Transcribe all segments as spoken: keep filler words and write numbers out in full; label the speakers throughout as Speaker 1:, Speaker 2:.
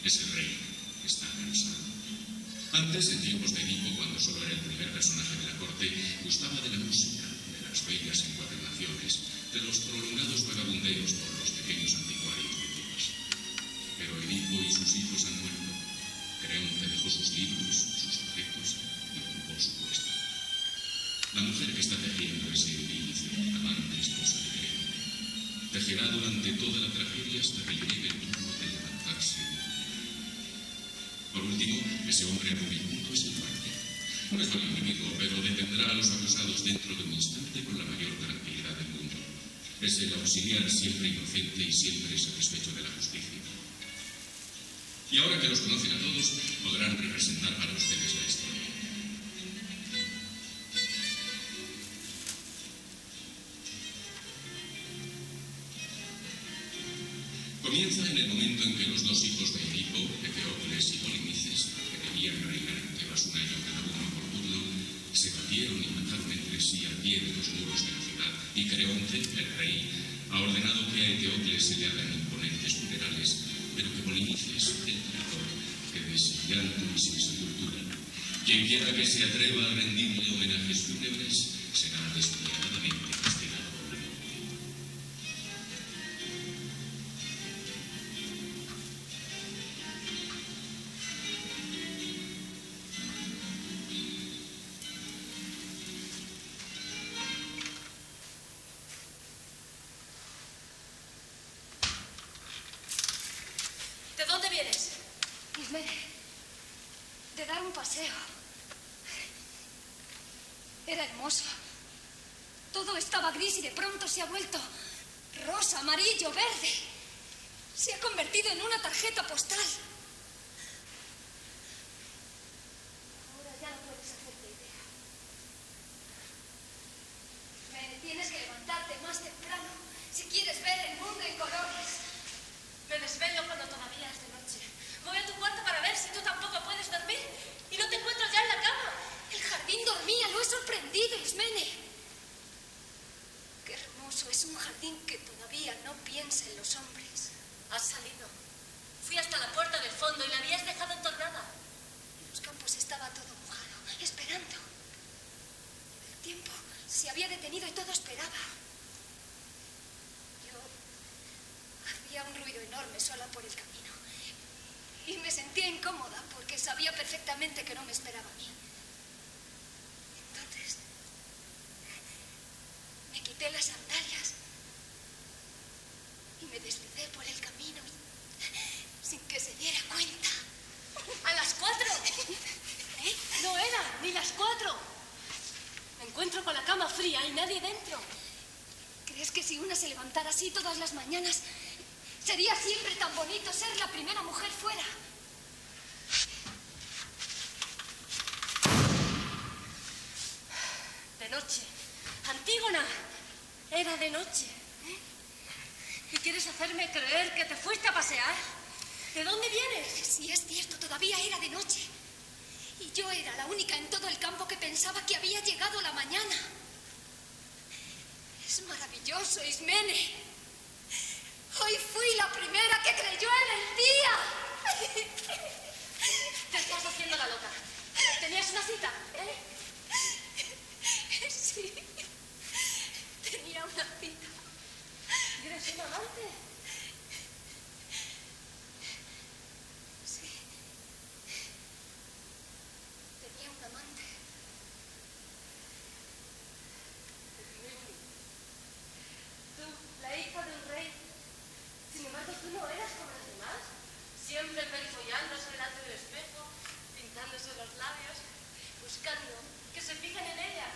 Speaker 1: Es el rey que está cansado. Antes, en tiempos de Edipo, cuando solo era el primer personaje de la corte, gustaba de la música, de las bellas encuadernaciones, de los prolongados vagabundeos por los pequeños anticuarios de Tebas. Pero Edipo y sus hijos han muerto. Creonte dejó sus libros, sus objetos y ocupó su puesto. La mujer que está tejiendo es Eurídice, amante esposa de Creonte. Tejerá durante toda la tragedia hasta que le llegue el turno de levantarse y morir. Por último, ese hombre rubicundo es el fuerte. No es buen individuo, pero detendrá a los acusados dentro de un instante con la mayor tranquilidad del mundo. Es el auxiliar siempre inocente y siempre satisfecho de la justicia. Y ahora que los conocen a todos, podrán representar para ustedes la historia. Comienza en el momento en que los dos hijos de Edipo, Eteocles y Polinices, que debían reinar en Tebas un año cada uno por turno, se batieron y mataron entre sí al pie de los muros de la ciudad, y Creonte, el rey, ha ordenado que a Eteocles se le hagan imponentes funerales, pero que Polinices, el traidor, quede sin llanto y sin sepultura. Quien quiera que se atreva a rendirle homenajes fúnebres será despiadadamente castigado por la muerte.
Speaker 2: ¿De dónde vienes?
Speaker 3: Ismene, de dar un paseo. Era hermoso. Todo estaba gris y de pronto se ha vuelto rosa, amarillo, verde. Se ha convertido en una tarjeta postal. Ahora ya no puedes hacerte idea. Ismene, tienes que levantarte más temprano si quieres ver el mundo en colores.
Speaker 2: Me desvelo cuando todavía es de noche. Voy a tu cuarto para ver si tú tampoco puedes dormir. Y no te encuentro ya en la cama.
Speaker 3: El jardín dormía, lo he sorprendido, Ismene. Qué hermoso, es un jardín que todavía no piensa en los hombres.
Speaker 2: Has salido. Fui hasta la puerta del fondo y la habías dejado entornada.
Speaker 3: En los campos estaba todo mojado, esperando. El tiempo se había detenido y todo esperaba. Yo hacía un ruido enorme sola por el camino. Y me sentía incómoda porque sabía perfectamente que no me esperaba a mí. Entonces, me quité las sandalias y me deslicé por el camino sin que se diera cuenta.
Speaker 2: ¡A las cuatro! ¿Eh? No era ni las cuatro. Me encuentro con la cama fría y nadie dentro.
Speaker 3: ¿Crees que si una se levantara así todas las mañanas, sería siempre tan bonito ser la primera mujer fuera?
Speaker 2: De noche. Antígona, era de noche. ¿Eh? ¿Y quieres hacerme creer que te fuiste a pasear? ¿De dónde vienes?
Speaker 3: Sí, es cierto, todavía era de noche. Y yo era la única en todo el campo que pensaba que había llegado la mañana. Es maravilloso, Ismene. Hoy fui la primera que creyó en el día.
Speaker 2: Te estás haciendo la loca. ¿Tenías una cita? ¿Eh?
Speaker 3: Sí. Tenía una cita.
Speaker 2: ¿Eres un amante?
Speaker 3: Sí. Tenía un amante.
Speaker 2: Tú, la hija de un rey. Sin embargo, tú no eras como los demás. Siempre perifollándose delante del espejo, pintándose los labios, buscando que se fijen en ella.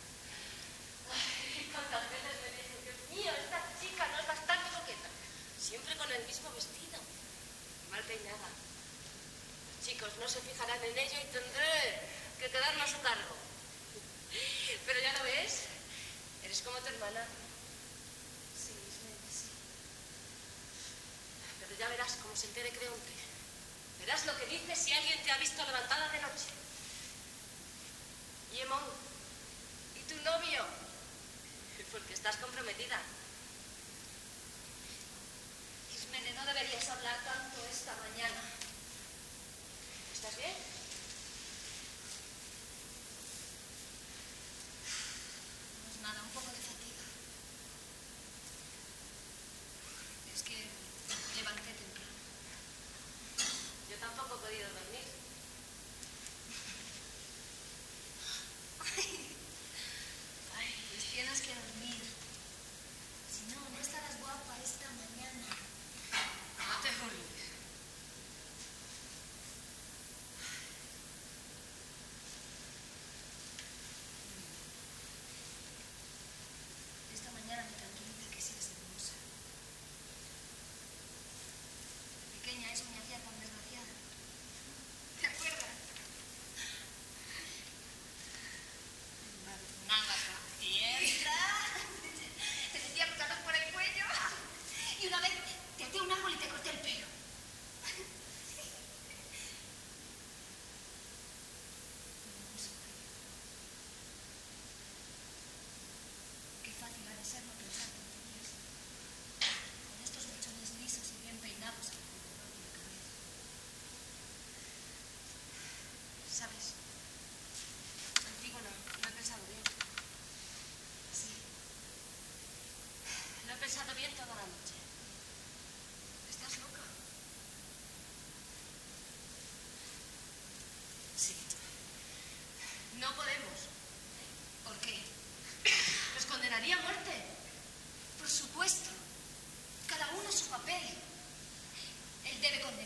Speaker 2: Ay, cuántas veces me dije, Dios mío, esta chica no es bastante coqueta. Siempre con el mismo vestido, mal peinada. Los chicos no se fijarán en ella y tendré que quedarme a su cargo. Pero ya lo ves, eres como tu hermana.
Speaker 3: Sí, Ismene, sí.
Speaker 2: Pero ya verás cómo se entere Creonte. Verás lo que dice si alguien te ha visto levantada de noche. Y Hemón, ¿y tu novio? Porque estás comprometida.
Speaker 3: Ismene, no deberías hablar tanto esta mañana.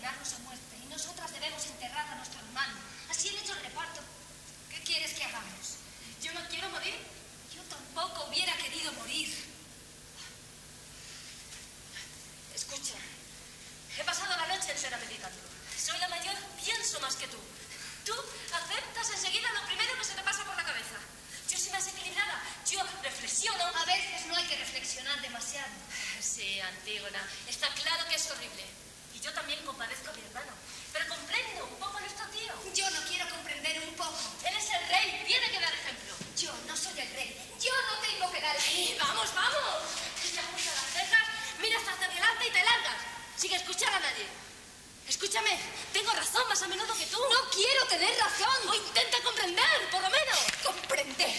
Speaker 3: condenarnos a muerte y nosotras debemos enterrar a nuestro hermano. Así han hecho el reparto. ¿Qué quieres que hagamos?
Speaker 2: Yo no quiero morir.
Speaker 3: Yo tampoco hubiera querido morir.
Speaker 2: Escucha, he pasado la noche entera meditando. Soy la mayor, pienso más que tú. Tú aceptas enseguida lo primero que se te pasa por la cabeza. Yo soy más equilibrada. Yo reflexiono.
Speaker 3: A veces no hay que reflexionar demasiado.
Speaker 2: Sí, Antígona, está claro que es horrible. Y yo también compadezco a mi hermano. Pero comprendo un poco a nuestro tío.
Speaker 3: Yo no quiero comprender un poco.
Speaker 2: Él es el rey, tiene que dar ejemplo.
Speaker 3: Yo no soy el rey. Yo no tengo que dar ejemplo.
Speaker 2: Sí, vamos, vamos. Te ajustas las cejas, miras hacia adelante y te largas. Sin escuchar a nadie. Escúchame, tengo razón más a menudo que tú.
Speaker 3: No quiero tener razón.
Speaker 2: O intenta comprender, por lo menos.
Speaker 3: Comprender.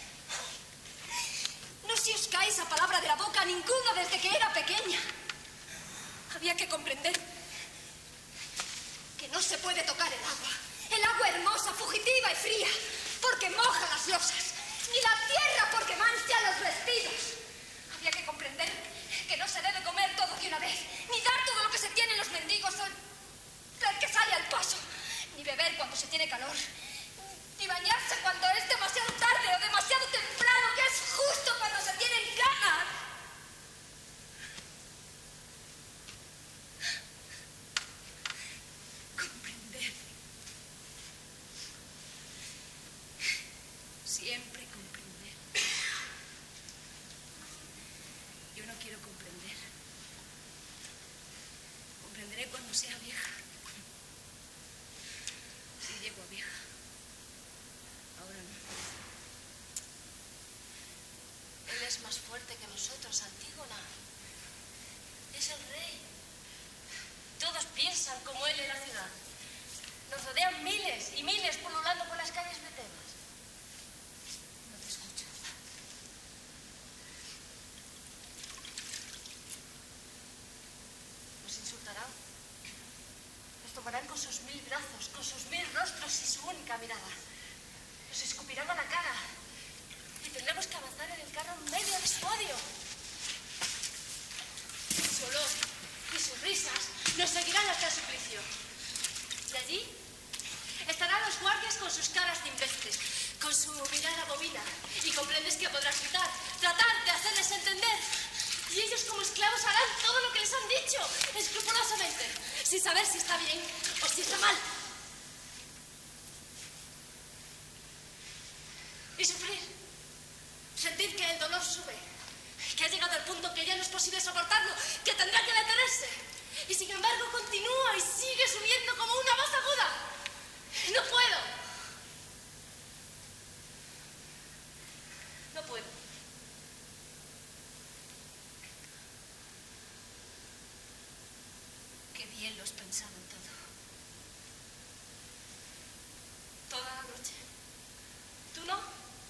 Speaker 3: No se os cae esa palabra de la boca a ninguno desde que era pequeña. Había que comprender que no se puede tocar el agua. El agua hermosa, fugitiva y fría, porque moja las losas. Ni la tierra porque mancha los vestidos. Había que comprender que no se debe comer todo de una vez, ni dar todo lo que se tiene en los mendigos o el que sale al paso, ni beber cuando se tiene calor, ni bañarse cuando es demasiado tarde o demasiado temprano, que es justo cuando se tienen ganas. Comprender. Siempre comprender. Yo no quiero comprender. Comprenderé cuando sea vieja. Si llego a vieja. Ahora no.
Speaker 2: Él es más fuerte que nosotros, Antígona. Es el rey. Todos piensan como él en la ciudad. Nos rodean miles y miles pululando por las calles de Tebas.
Speaker 3: No te escucho.
Speaker 2: Nos insultarán. Nos tomarán con sus mil brazos, con sus mil rostros y su única mirada. Nos escupirán a la cara. Y tendremos que avanzar en el carro en medio del podio. Su olor y sus risas nos seguirán hasta el suplicio. Y allí estarán los guardias con sus caras de imbéciles, con su mirada bobina. Y comprendes que podrás gritar, tratar de hacerles entender. Y ellos como esclavos harán todo lo que les han dicho, escrupulosamente, sin saber si está bien o si está mal. Y sufrir. Sentir que el dolor sube, que ha llegado al punto que ya no es posible soportarlo, que tendrá que detenerse. Y sin embargo continúa y sigue subiendo como una voz aguda. No puedo. No puedo.
Speaker 3: Qué bien lo has pensado en todo.
Speaker 2: Toda la noche. ¿Tú no?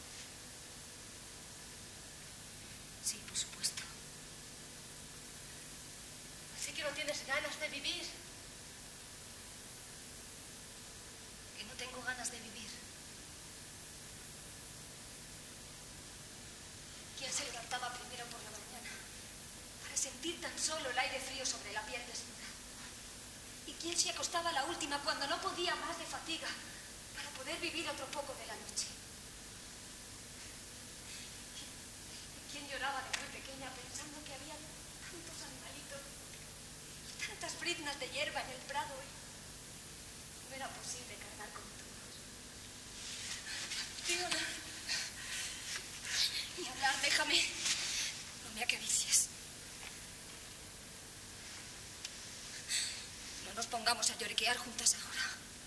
Speaker 3: Sí, por supuesto.
Speaker 2: Así que no tienes ganas de vivir.
Speaker 3: Que no tengo ganas de vivir. ¿Quién se levantaba primero por la mañana para sentir tan solo el aire frío sobre la piel desnuda? ¿Y quién se acostaba a la última cuando no podía más de fatiga para poder vivir otro poco de la noche? ¿Y quién lloraba de muy pequeña pensando que había tantos animalitos y tantas briznas de hierba en el prado y no era posible cargar con todos?
Speaker 2: Tío, no.
Speaker 3: Ni hablar, déjame. No me acaricies. No nos pongamos a lloriquear juntas ahora.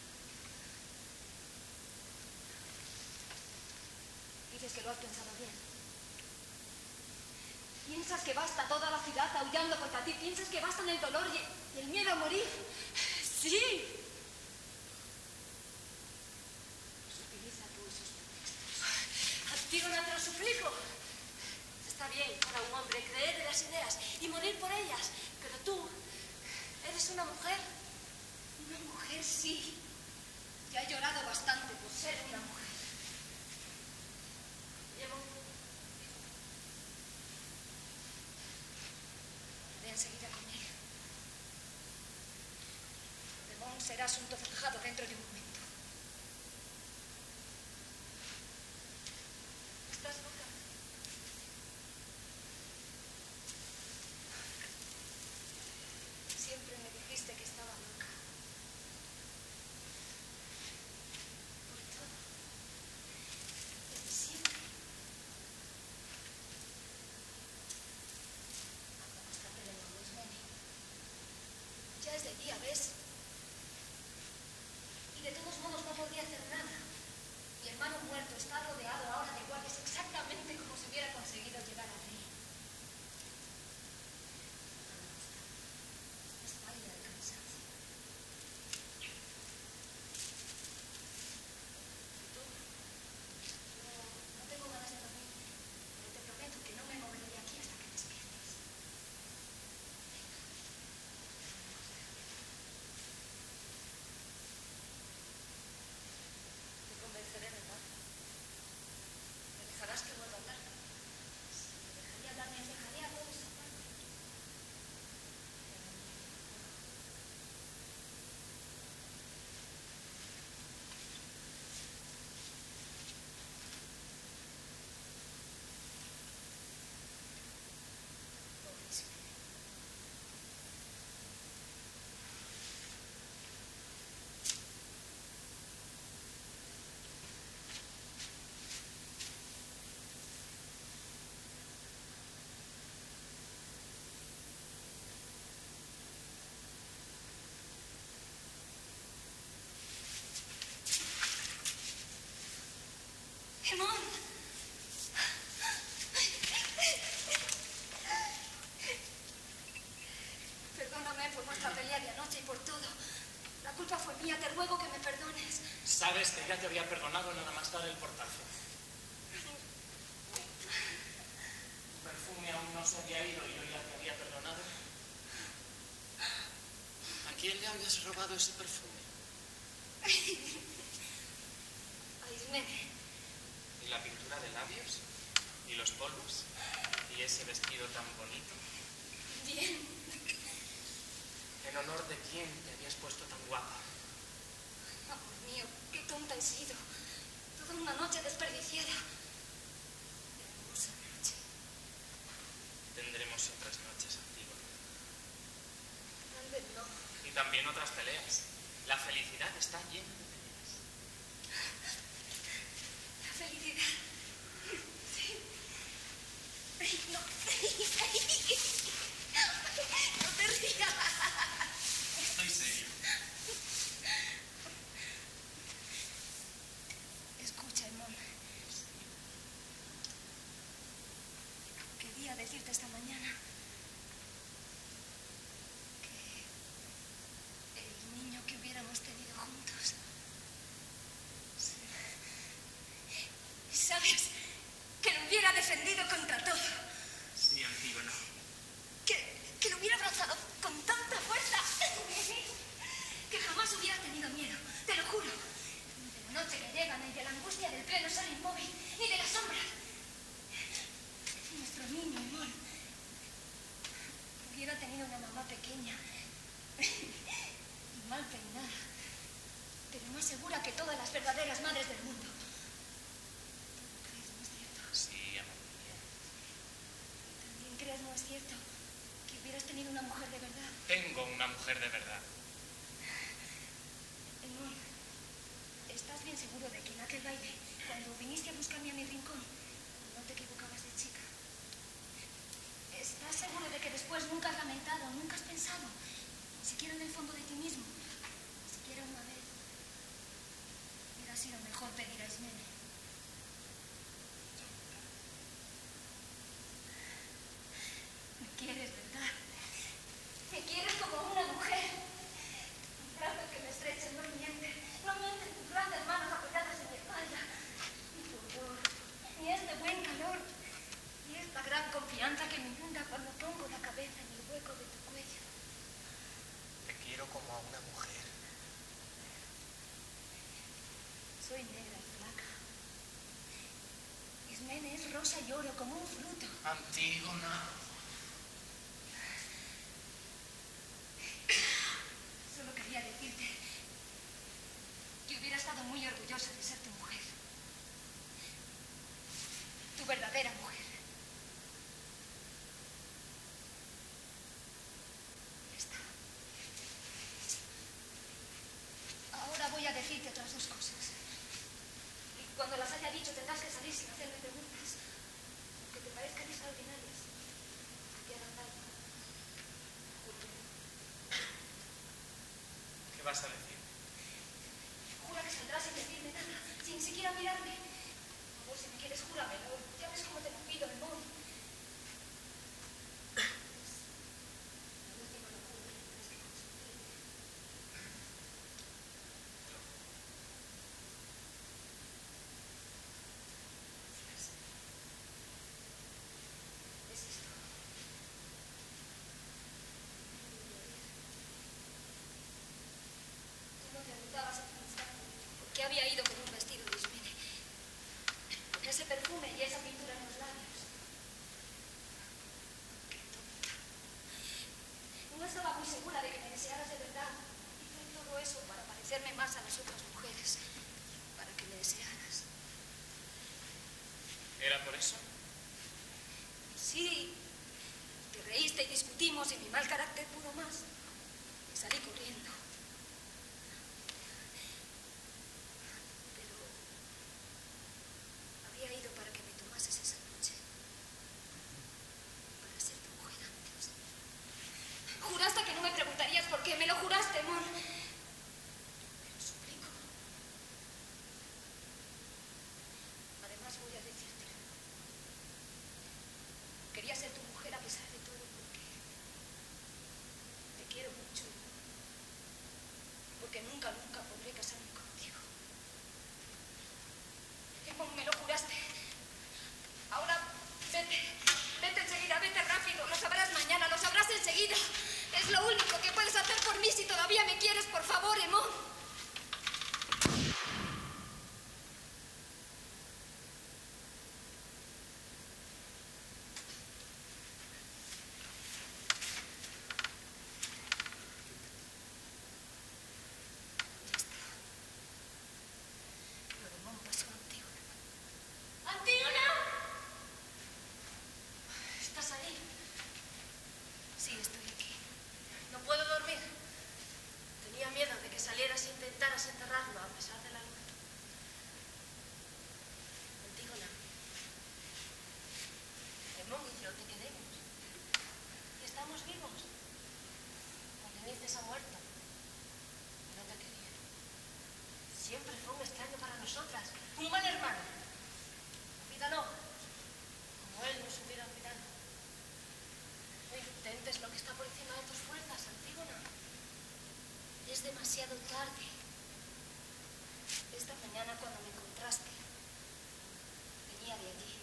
Speaker 3: Dices que lo has pensado bien. Piensas que basta toda la ciudad aullando contra ti. Piensas que bastan el dolor y el miedo a morir.
Speaker 2: Sí.
Speaker 3: Utiliza tú esos pretextos.
Speaker 2: Antígona, te lo suplico. Está bien para un hombre creer en las ideas y morir por ellas, pero tú eres una mujer.
Speaker 3: Una mujer, sí. Ya he llorado bastante por ser una mujer.
Speaker 2: Llevo.
Speaker 3: Iré enseguida con él. será asunto zanjado dentro de un momento. ¿Estás loca? Siempre me dijiste que estaba loca. Por todo. Desde siempre. Bastante de nuevo, Ismene. Ya es de día, ¿ves? Y de todos modos no podría hacer nada. Mi hermano muerto está rodeado ahora de guardias exactamente como si hubiera conseguido llegar al rey. Es pálida de cansancio. ¿Y tú? Yo no tengo ganas de dormir, pero te prometo que no me moveré de aquí hasta que despiertes. Te convenceré, ¿verdad? ¿Me dejarás que vuelva a hablar? Si me dejaría hablar, me alejaría a toda esa parte. Pobre Ismene. ¡Emón! Perdóname por nuestra pelea de anoche y por todo. La culpa fue mía, te ruego que me perdones.
Speaker 4: Sabes que ya te había perdonado nada más dar el portazo. Tu perfume aún no se había ido y yo ya te había perdonado. ¿A quién le habías robado ese perfume?
Speaker 3: A Ismene.
Speaker 4: ¿Y la pintura de labios? ¿Y los polvos? ¿Y ese vestido tan bonito?
Speaker 3: Bien.
Speaker 4: ¿En honor de quién te habías puesto tan guapa?
Speaker 3: Amor mío, qué tonta he sido. Toda una noche desperdiciada. Hermosa noche.
Speaker 4: Tendremos otras noches, Antígona.
Speaker 3: Tal vez no.
Speaker 4: Y también otras peleas. La felicidad está llena de peleas.
Speaker 3: La felicidad. Sí. No. No te rías.
Speaker 4: Estoy serio.
Speaker 3: Escucha, Emón. Quería decirte esta mañana que el niño que hubiéramos tenido juntos. ¿Sabes? Que lo hubiera defendido contra todo.
Speaker 4: Sí, Antígona.
Speaker 3: Que, que lo hubiera abrazado con tanta fuerza. Que jamás hubiera tenido miedo, te lo juro. Ni de la noche que llega, ni de la angustia del pleno sol inmóvil, ni de las sombras. Nuestro niño, amor, hubiera tenido una mamá pequeña y mal peinada, pero más segura que todas las verdaderas madres del mundo. ¿Tú crees, no es cierto?
Speaker 4: Sí, amor mío.
Speaker 3: ¿También crees, no es cierto, que hubieras tenido una mujer de verdad?
Speaker 4: Tengo una mujer de verdad.
Speaker 3: Emón, ¿estás bien seguro de que en aquel baile, cuando viniste a buscarme a mi rincón, no te equivocabas de chica? ¿Estás seguro de que después nunca has lamentado, nunca has pensado, ni siquiera en el fondo de ti mismo, ni siquiera una vez, hubiera sido mejor pedir a Ismene? Me quieres, ¿verdad? Me quieres como una mujer. Un brazo que me estreches no miente. No mienten tus grandes manos apoyadas en mi espalda. Ni tu olor, ni este buen calor, ni esta gran confianza que me inunda cuando pongo la cabeza en el hueco de tu cuello.
Speaker 4: Te quiero como a una mujer.
Speaker 3: Soy negra y flaca. Ismene es rosa y oro como un fruto.
Speaker 4: Antígona.
Speaker 3: Solo quería decirte muy orgullosa de ser tu mujer. Tu verdadera mujer. Ya está. Ahora voy a decirte otras dos cosas. Y cuando las haya dicho tendrás que salir sin hacerme preguntas. Aunque te parezcan extraordinarias. Te harán daño.
Speaker 4: ¿Qué vas a decir?
Speaker 3: Jura que saldrás sin decirme nada, sin siquiera mirarme. Por favor, si me quieres, júramelo. Ya ves cómo te lo pido, Emón. La última locura que tendrás que consentir. Es esto. Tú no te preguntabas hace un instante por qué había ido con un vestido de Ismene. Con ese perfume y esa pintura en los labios. Qué tonta. No estaba muy segura de que me desearas de verdad. Hice todo eso para parecerme más a las otras mujeres. Para que me desearas.
Speaker 4: ¿Era por eso?
Speaker 3: Sí. Te reíste y discutimos y mi mal carácter pudo más. Y salí corriendo. Pero había ido para que me tomases esa noche. Para ser tu mujer antes. Juraste que no me preguntarías por qué. Me lo juraste, Mon. Te lo suplico. Además voy a decírtelo. Quería ser tu mujer a pesar de todo porque te quiero mucho. Porque nunca, nunca podré casarme contigo. Emón, me lo juraste. Ahora vete, vete enseguida, vete rápido. Lo sabrás mañana, lo sabrás enseguida. Es lo único que puedes hacer por mí si todavía me quieres, por favor, Emón. Ya está. Lo de Mon pasó, Antígona. ¡Antígona! ¿Estás ahí? Sí, estoy aquí.
Speaker 2: No puedo dormir. Tenía miedo de que salieras e intentaras enterrarlo a pesar de la luz. Antígona. Emón y yo te queremos. Y estamos vivos. Polinices ha muerto. No te quería. Siempre fue un extraño para nosotras. Un mal hermano. Olvídalo. Como él nos hubiera olvidado. No intentes lo que está por encima de tus fuerzas, Antígona. Es demasiado tarde. Esta mañana cuando me encontraste, venía de allí.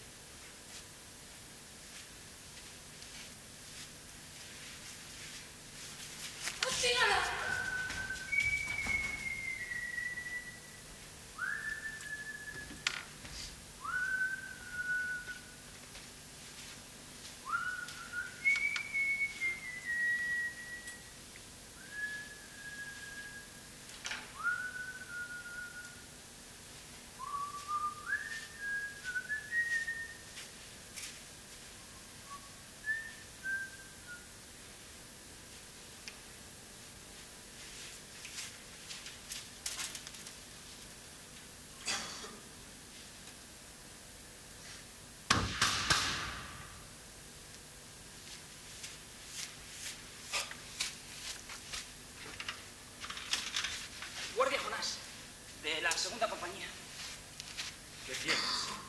Speaker 2: ¡Antígona!
Speaker 5: Guardia Jonás, de la segunda compañía.
Speaker 6: ¿Qué tienes?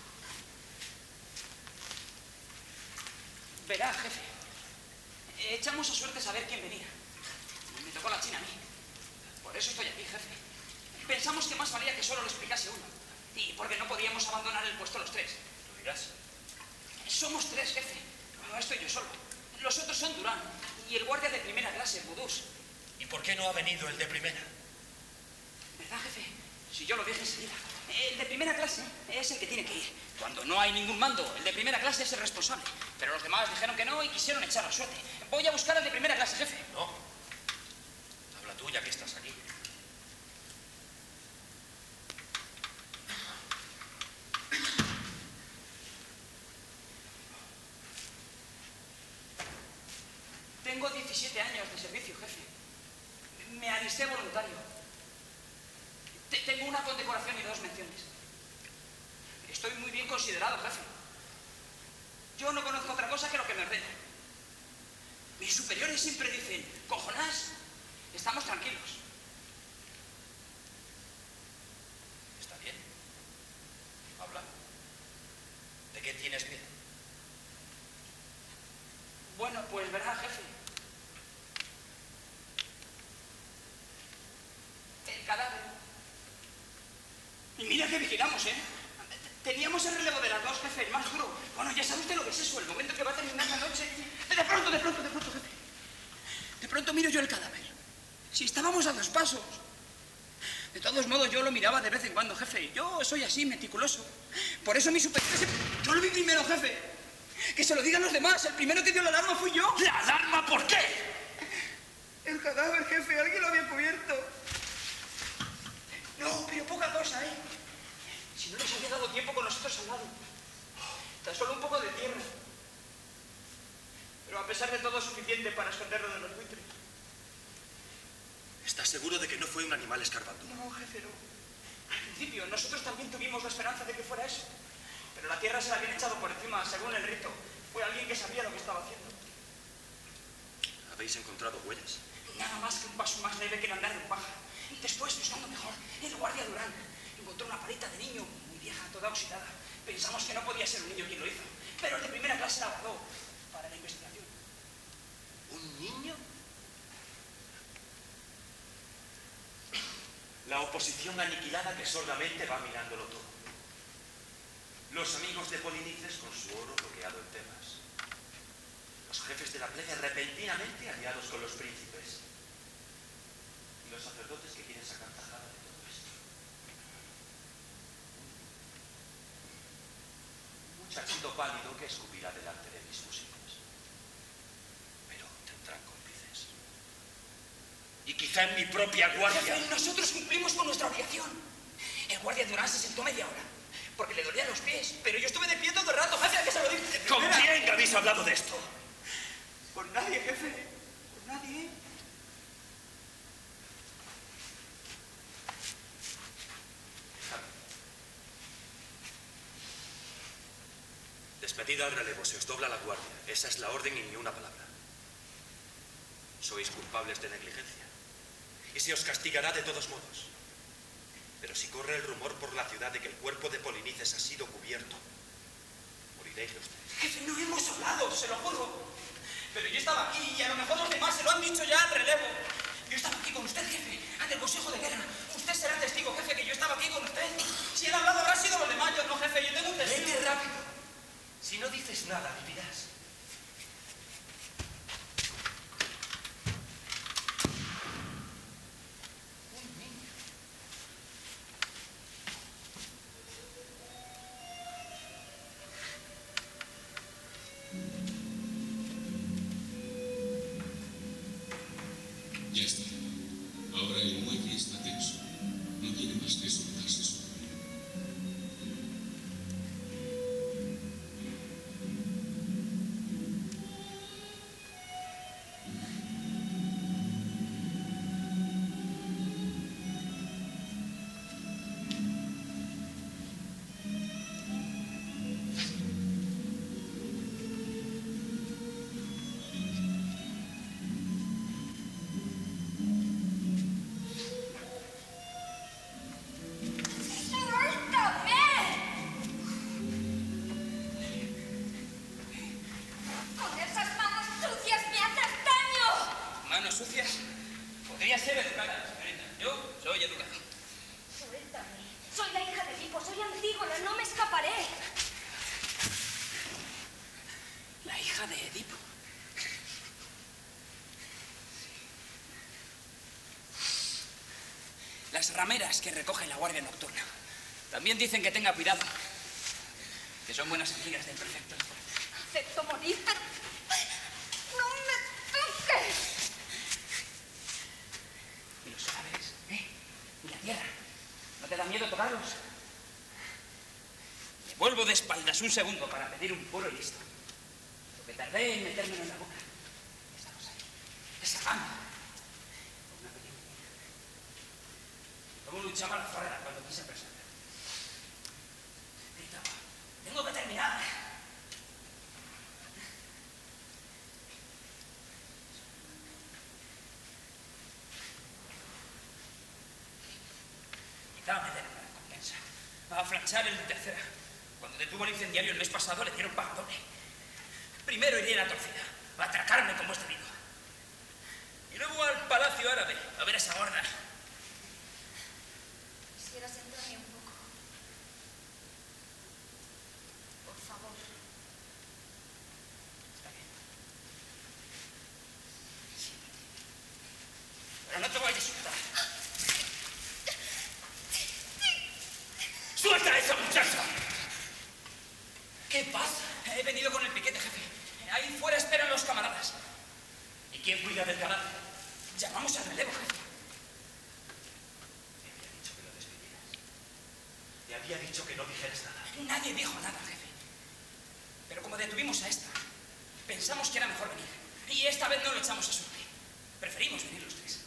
Speaker 5: Verá, jefe. Echamos a suerte saber quién venía. Y me tocó la china a mí. Por eso estoy aquí, jefe. Pensamos que más valía que solo lo explicase uno. Y porque no podíamos abandonar el puesto los tres.
Speaker 6: ¿Lo dirás?
Speaker 5: Somos tres, jefe. No estoy yo solo. Los otros son Durán y el guardia de primera clase, Budús.
Speaker 6: ¿Y por qué no ha venido el de primera?
Speaker 5: ¿Verdad, jefe? Si yo lo dije enseguida. El de primera clase es el que tiene que ir. Cuando no hay ningún mando, el de primera clase es el responsable. Pero los demás dijeron que no y quisieron echar la suerte. Voy a buscar al de primera clase, jefe.
Speaker 6: No. Habla tú ya que estás aquí.
Speaker 5: Tengo diecisiete años de servicio, jefe. Me alisté voluntario. Te- tengo una condecoración y dos menciones. Estoy muy bien considerado, jefe. Yo no conozco otra cosa que lo que me ordena. Mis superiores siempre dicen, con Jonás, estamos tranquilos.
Speaker 6: Está bien. Habla. ¿De qué tienes miedo?
Speaker 5: Bueno, pues verá, jefe. El cadáver. Y mira que vigilamos, ¿eh? Teníamos el relevo de las dos, jefe, el más duro. Bueno, ya sabe usted lo que es eso, el momento que va a terminar la noche. De pronto, de pronto, de pronto, jefe. De pronto miro yo el cadáver. Si estábamos a dos pasos. De todos modos, yo lo miraba de vez en cuando, jefe. Yo soy así, meticuloso. Por eso mi superior... Yo lo vi primero, jefe. Que se lo digan los demás. El primero que dio la alarma fui yo.
Speaker 6: ¿La alarma por qué?
Speaker 5: El cadáver, jefe. Alguien lo había cubierto. No, pero poca cosa, ¿eh? Si no les había dado tiempo con nosotros al lado. Tan solo un poco de tierra. Pero a pesar de todo es suficiente para esconderlo de los buitres.
Speaker 6: ¿Estás seguro de que no fue un animal escarbando?
Speaker 5: No, jefe, no. Al principio, nosotros también tuvimos la esperanza de que fuera eso. Pero la tierra se la habían echado por encima, según el rito. Fue alguien que sabía lo que estaba haciendo.
Speaker 6: ¿Habéis encontrado huellas?
Speaker 5: Nada más que un paso más leve que el andar de un pájaro. Después, buscando mejor, el guardia Durán encontró una paleta de niño muy vieja, toda oxidada. Pensamos que no podía ser un niño quien lo hizo, pero el de primera clase la guardó para la investigación.
Speaker 6: ¿Un niño? La oposición aniquilada que sordamente va mirándolo todo. Los amigos de Polinices con su oro bloqueado en Tebas. Los jefes de la plebe repentinamente aliados con los príncipes. Y los sacerdotes que quieren sacar tajada de todo esto. Un muchachito pálido que escupirá delante de mis fusiles. Pero tendrán cómplices. Y quizá en mi propia guardia.
Speaker 5: Jefe, nosotros cumplimos con nuestra obligación. El guardia Durán se sentó media hora, porque le dolían los pies. Pero yo estuve de pie todo el rato, jefe, ¿a qué se lo digo?
Speaker 6: ¿Con quién habéis hablado de esto?
Speaker 5: Con nadie, jefe. Con nadie.
Speaker 6: Despedida al relevo, se os dobla la guardia. Esa es la orden y ni una palabra. Sois culpables de negligencia. Y se os castigará de todos modos. Pero si corre el rumor por la ciudad de que el cuerpo de Polinices ha sido cubierto, moriréis los tres.
Speaker 5: Jefe, no hemos hablado, se lo juro. Pero yo estaba aquí y a lo mejor los demás se lo han dicho ya al relevo. Yo estaba aquí con usted, jefe, ante el Consejo de Guerra. Usted será testigo, jefe, que yo estaba aquí con usted. Si han hablado habrá sido los demás, yo no, jefe, yo tengo un testigo.
Speaker 6: Vete rápido. Si no dices nada, vivirás.
Speaker 1: Ya está. Ahora el muelle está tenso. No quiere más que soltarse su camino.
Speaker 5: Sucias. Podría ser educada, señorita. Yo soy educado.
Speaker 3: Suéltame. Soy la hija de Edipo, soy Antígona, no me escaparé.
Speaker 5: La hija de Edipo. Las rameras que recoge la guardia nocturna. También dicen que tenga cuidado. Que son buenas amigas del prefecto.
Speaker 3: Acepto morir, pero... ¡no me toques!
Speaker 5: ¿Y los cadáveres? ¿Eh? ¿Y la tierra? ¿No te da miedo tocarlos? Me vuelvo de espaldas un segundo para pedir un puro y listo. Lo que tardé en metérmelo en la boca. Estamos ahí. esa gama. Una pequeña. Cómo luchaba la farra cuando quise presentar. Gritaba, tengo que terminar. Quizá me den una recompensa. A flanchar el de tercera. Cuando detuvo al incendiario el mes pasado le dieron paga doble. Primero iría a la torcida, a atracarme como este debido. Y luego al Palacio Árabe, a ver a esa gorda.
Speaker 3: Quisiera sentarme un poco. Por favor.
Speaker 5: Está bien. Siéntate. Pero no te vayas a soltar. ¡Suelta a esa muchacha! ¿Qué pasa? He venido con el piquete, jefe. Ahí fuera esperan los camaradas. ¿Y quién cuida del cadáver? Llamamos al relevo, jefe.
Speaker 6: Te había dicho que lo despidieras. Te había dicho que no dijeras nada.
Speaker 5: Nadie dijo nada, jefe. Pero como detuvimos a esta, pensamos que era mejor venir. Y esta vez no lo echamos a suerte. Preferimos venir los tres.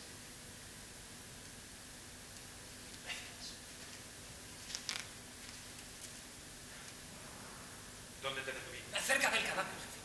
Speaker 6: ¿Dónde te detuviste?
Speaker 5: Cerca del cadáver, jefe.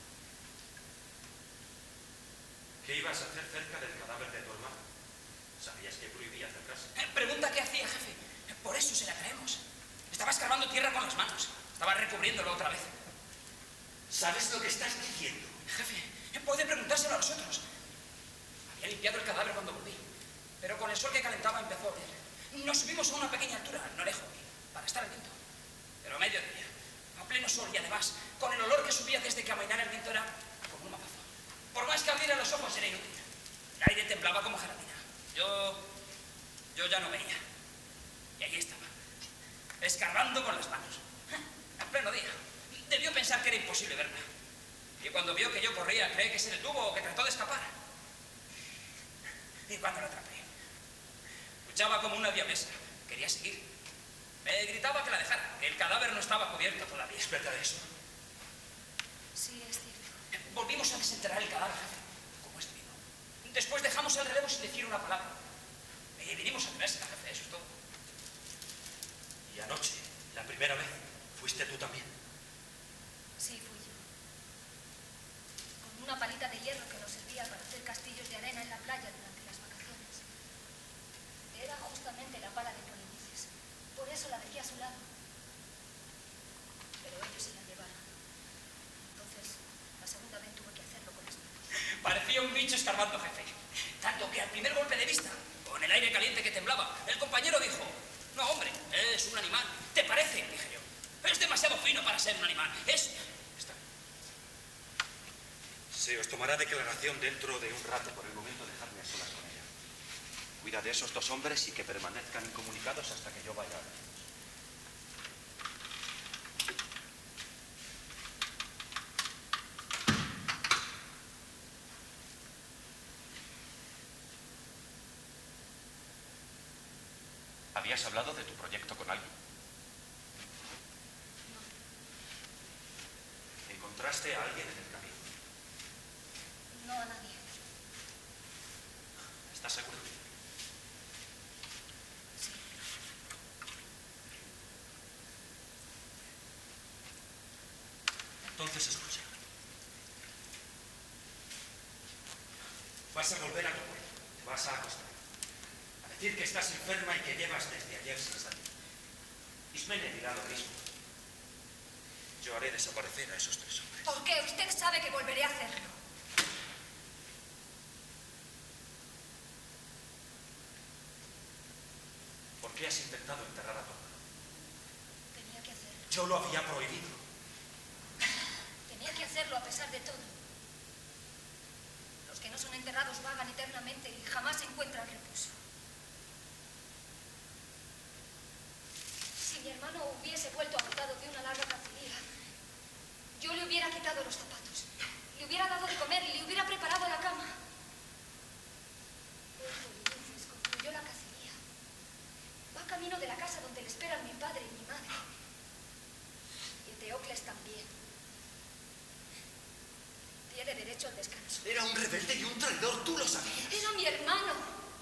Speaker 6: ¿Qué ibas a hacer cerca del cadáver de tu hermano? ¿Sabías que prohibía acercarse?
Speaker 5: Eh, Pregunta qué hacía, jefe. Por eso se la traemos. Estaba escarbando tierra con las manos. Estaba recubriéndolo otra vez.
Speaker 6: ¿Sabes lo que estás diciendo?
Speaker 5: Jefe, puede preguntárselo a los otros. Había limpiado el cadáver cuando volví. Pero con el sol que calentaba empezó a oler. Nos subimos a una pequeña altura, no lejos, para estar al viento. Pero a mediodía, a pleno sol y además, con el olor que subía desde que amainara el viento era como un mapazo. Por más que abriera los ojos era inútil. El aire temblaba como gelatina. Yo... yo ya no veía. Y allí estaba, escarbando con las manos. A pleno día. Debió pensar que era imposible verla. Y cuando vio que yo corría, cree que se detuvo o que trató de escapar. Y cuando la atrapé, luchaba como una diablesa. Quería seguir. Me gritaba que la dejara, que el cadáver no estaba cubierto todavía.
Speaker 6: ¿Es verdad eso?
Speaker 3: Sí, es cierto.
Speaker 5: Volvimos a desenterrar el cadáver, jefe, como es debido. Después dejamos el relevo sin decir una palabra. Y vinimos a tenérsela, jefe, eso es todo.
Speaker 6: Y anoche, la primera vez, fuiste tú también.
Speaker 3: Sí, fui yo. Con una palita de hierro que nos servía para hacer castillos de arena en la playa durante las vacaciones. Era justamente la pala de Polinices. Por eso la dejé a su lado. Pero ellos se la llevaron. Entonces, la segunda vez tuve que hacerlo con las manos.
Speaker 5: Parecía un bicho escarbando, jefe. Tanto que al primer golpe de vista, con el aire caliente que temblaba, el compañero dijo, no, hombre, es un animal. ¿Te parece? Dije yo. Es demasiado fino para ser un animal. Es... Está bien.
Speaker 6: Se os tomará declaración dentro de un rato. Por el momento, dejadme a solas con ella. Cuida de esos dos hombres y que permanezcan incomunicados hasta que yo vaya a verlos. ¿Habías hablado de tu proyecto con alguien? No. ¿Encontraste a alguien en el camino?
Speaker 3: No a nadie.
Speaker 6: ¿Estás seguro?
Speaker 3: Sí.
Speaker 6: Entonces escucha. Vas a volver a tu pueblo. Te vas a acostar. A decir que estás enferma y que llevas desde ayer sin salir. Ismene dirá lo mismo. Yo haré desaparecer a esos tres hombres.
Speaker 3: ¿Por qué? Usted sabe que volveré a hacerlo.
Speaker 6: ¿Por qué has intentado enterrar a tu hermano?
Speaker 3: Tenía que hacerlo.
Speaker 6: Yo lo había prohibido.
Speaker 3: Tenía que hacerlo a pesar de todo. Los que no son enterrados vagan eternamente y jamás encuentran reposo. Si mi hermano hubiese vuelto agotado de una larga cacería, yo le hubiera quitado los zapatos, le hubiera dado de comer y le hubiera preparado la cama. Hoy Polinices concluyó la cacería. Va camino de la casa donde le esperan mi padre y mi madre. Y Eteocles también. Tiene derecho derecho al descanso.
Speaker 6: Era un rebelde y un traidor, tú lo sabías.
Speaker 3: Era mi hermano.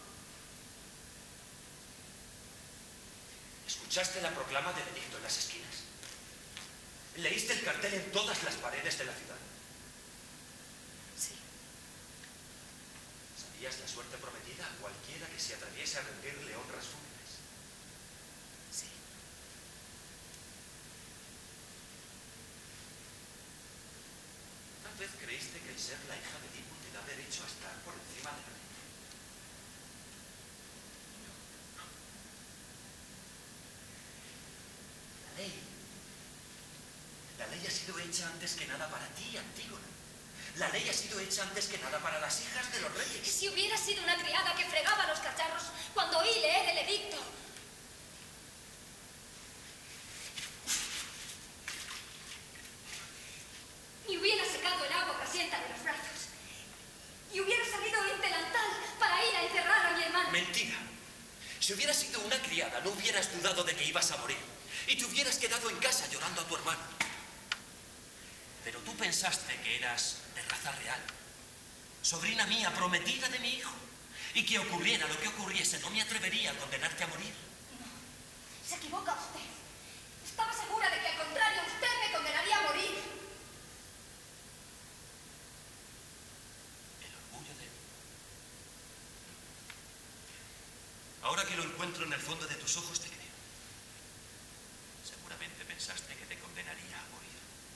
Speaker 6: ¿Escuchaste la proclama del edicto en las esquinas? ¿Leíste el cartel en todas las paredes de la ciudad?
Speaker 3: Sí.
Speaker 6: ¿Sabías la suerte prometida a cualquiera que se atreviese a rendirle honras fúnebres?
Speaker 3: Sí.
Speaker 6: Tal vez creíste que el ser la hija de Edipo te da derecho a estar por encima de la ley. La ley. La ley ha sido hecha antes que nada para ti, Antígona. La ley ha sido hecha antes que nada para las hijas de los reyes.
Speaker 3: Si hubiera sido una criada que fregaba los cacharros cuando oí leer el edicto. Y hubiera secado el agua grasienta de los brazos. Y hubiera salido en delantal para ir a enterrar a mi hermano.
Speaker 6: Mentira. Si hubieras sido una criada, no hubieras dudado de que ibas a morir. Y te hubieras quedado en casa llorando a tu hermano. Pero tú pensaste que eras de raza real. Sobrina mía, prometida de mi hijo. Y que ocurriera lo que ocurriese, no me atrevería a condenarte a morir.
Speaker 3: No, se equivoca usted. Estaba segura de que al contrario usted me condenaría a morir.
Speaker 6: El orgullo de... Ahora que lo encuentro en el fondo de tus ojos, te creo. Seguramente pensaste que te condenaría a morir.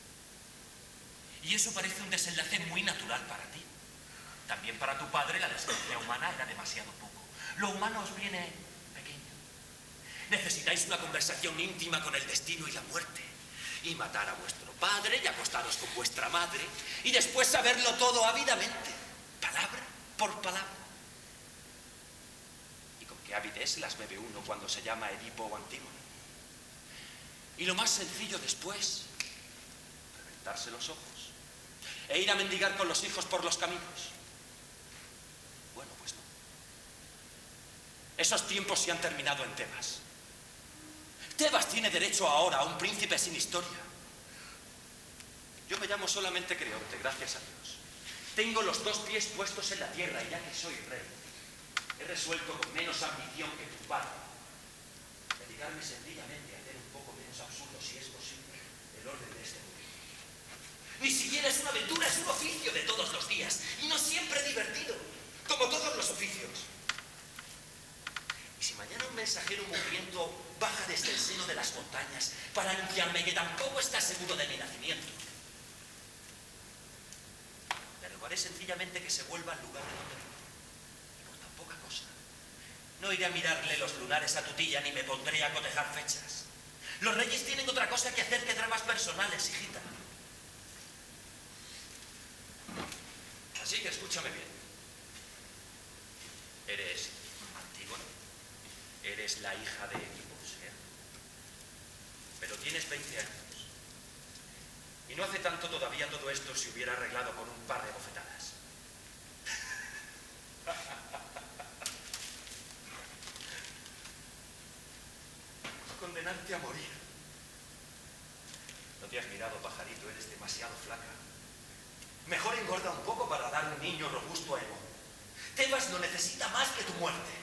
Speaker 6: Y eso parece un desenlace muy natural para ti. También para tu padre la desgracia humana era demasiado poco. Lo humano os viene pequeño. Necesitáis una conversación íntima con el destino y la muerte. Y matar a vuestro padre y acostaros con vuestra madre. Y después saberlo todo ávidamente. Palabra por palabra. ¿Y con qué avidez las bebe uno cuando se llama Edipo o Antígona? Y lo más sencillo después, reventarse los ojos. E ir a mendigar con los hijos por los caminos. Bueno, pues no. Esos tiempos se han terminado en Tebas. Tebas tiene derecho ahora a un príncipe sin historia. Yo me llamo solamente Creonte, gracias a Dios. Tengo los dos pies puestos en la tierra y ya que soy rey, he resuelto con menos ambición que tu padre dedicarme sencillamente a hacer un poco menos absurdo, si es posible, el orden de este mundo. Ni siquiera es una aventura, es un oficio de todos los días. Y no siempre divertido, como todos los oficios. Y si mañana un mensajero mugriento baja desde el seno de las montañas para anunciarme que tampoco está seguro de mi nacimiento, le rogaré sencillamente que se vuelva al lugar de donde vino. Y por tan poca cosa. No iré a mirarle los lunares a tu tía ni me pondré a cotejar fechas. Los reyes tienen otra cosa que hacer que dramas personales, hijita. Así que escúchame bien. Eres Antígona. Eres la hija de Edipo, ¿sí? Pero tienes veinte años. Y no hace tanto todavía todo esto se hubiera arreglado con un par de bofetadas. Condenarte a morir. No te has mirado, pajarito, eres demasiado flaca. Mejor engorda un poco para dar un niño robusto a Emo. Tebas no necesita más que tu muerte.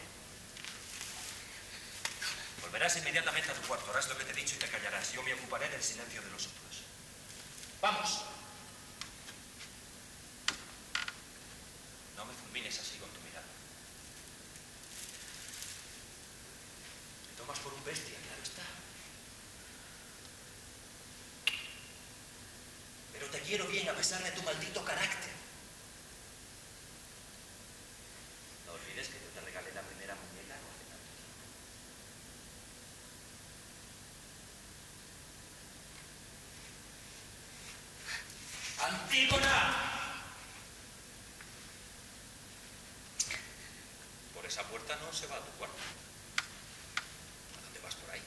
Speaker 6: Volverás inmediatamente a tu cuarto, harás lo que te he dicho y te callarás. Yo me ocuparé del silencio de los otros. ¡Vamos! No me fulmines así con tu mirada. Me tomas por un bestia, claro está. Pero te quiero bien a pesar de tu maldito carácter. No olvides que yo te regalé la primera muñeca no hace tanto tiempo. ¡Antígona! Por esa puerta no se va a tu cuarto. ¿A dónde vas por ahí?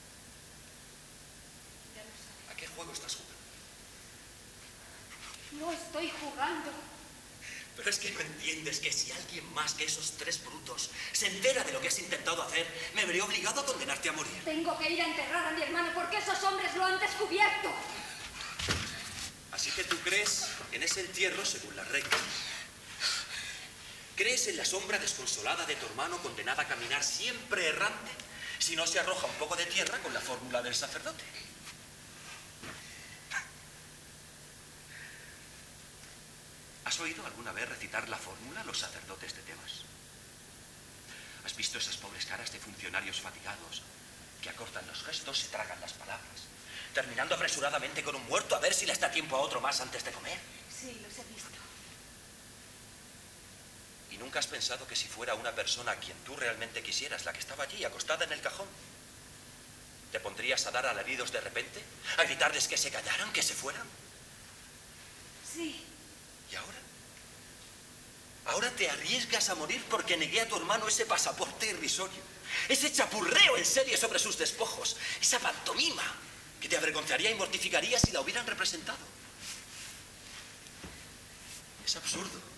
Speaker 3: Ya lo sabes.
Speaker 6: ¿A qué juego estás jugando?
Speaker 3: No estoy jugando.
Speaker 6: Pero es que no entiendes que si alguien más que esos tres brutos se entera de lo que has intentado hacer, me veré obligado a condenarte a morir.
Speaker 3: Tengo que ir a enterrar a mi hermano porque esos hombres lo han descubierto.
Speaker 6: Así Así que tú crees en ese entierro según las reglas. ¿Crees en la sombra desconsolada de tu hermano condenada a caminar siempre errante si no se arroja un poco de tierra con la fórmula del sacerdote? ¿Has oído alguna vez recitar la fórmula a los sacerdotes de Tebas? ¿Has visto esas pobres caras de funcionarios fatigados que acortan los gestos y tragan las palabras, terminando apresuradamente con un muerto a ver si les da tiempo a otro más antes de comer?
Speaker 3: Sí, los he visto.
Speaker 6: ¿Y nunca has pensado que si fuera una persona a quien tú realmente quisieras, la que estaba allí, acostada en el cajón, te pondrías a dar alaridos de repente? ¿A gritarles que se callaran, que se fueran?
Speaker 3: Sí.
Speaker 6: ¿Y ahora? ¿Ahora te arriesgas a morir porque negué a tu hermano ese pasaporte irrisorio? Ese chapurreo en serie sobre sus despojos. Esa pantomima que te avergonzaría y mortificaría si la hubieran representado. Es absurdo.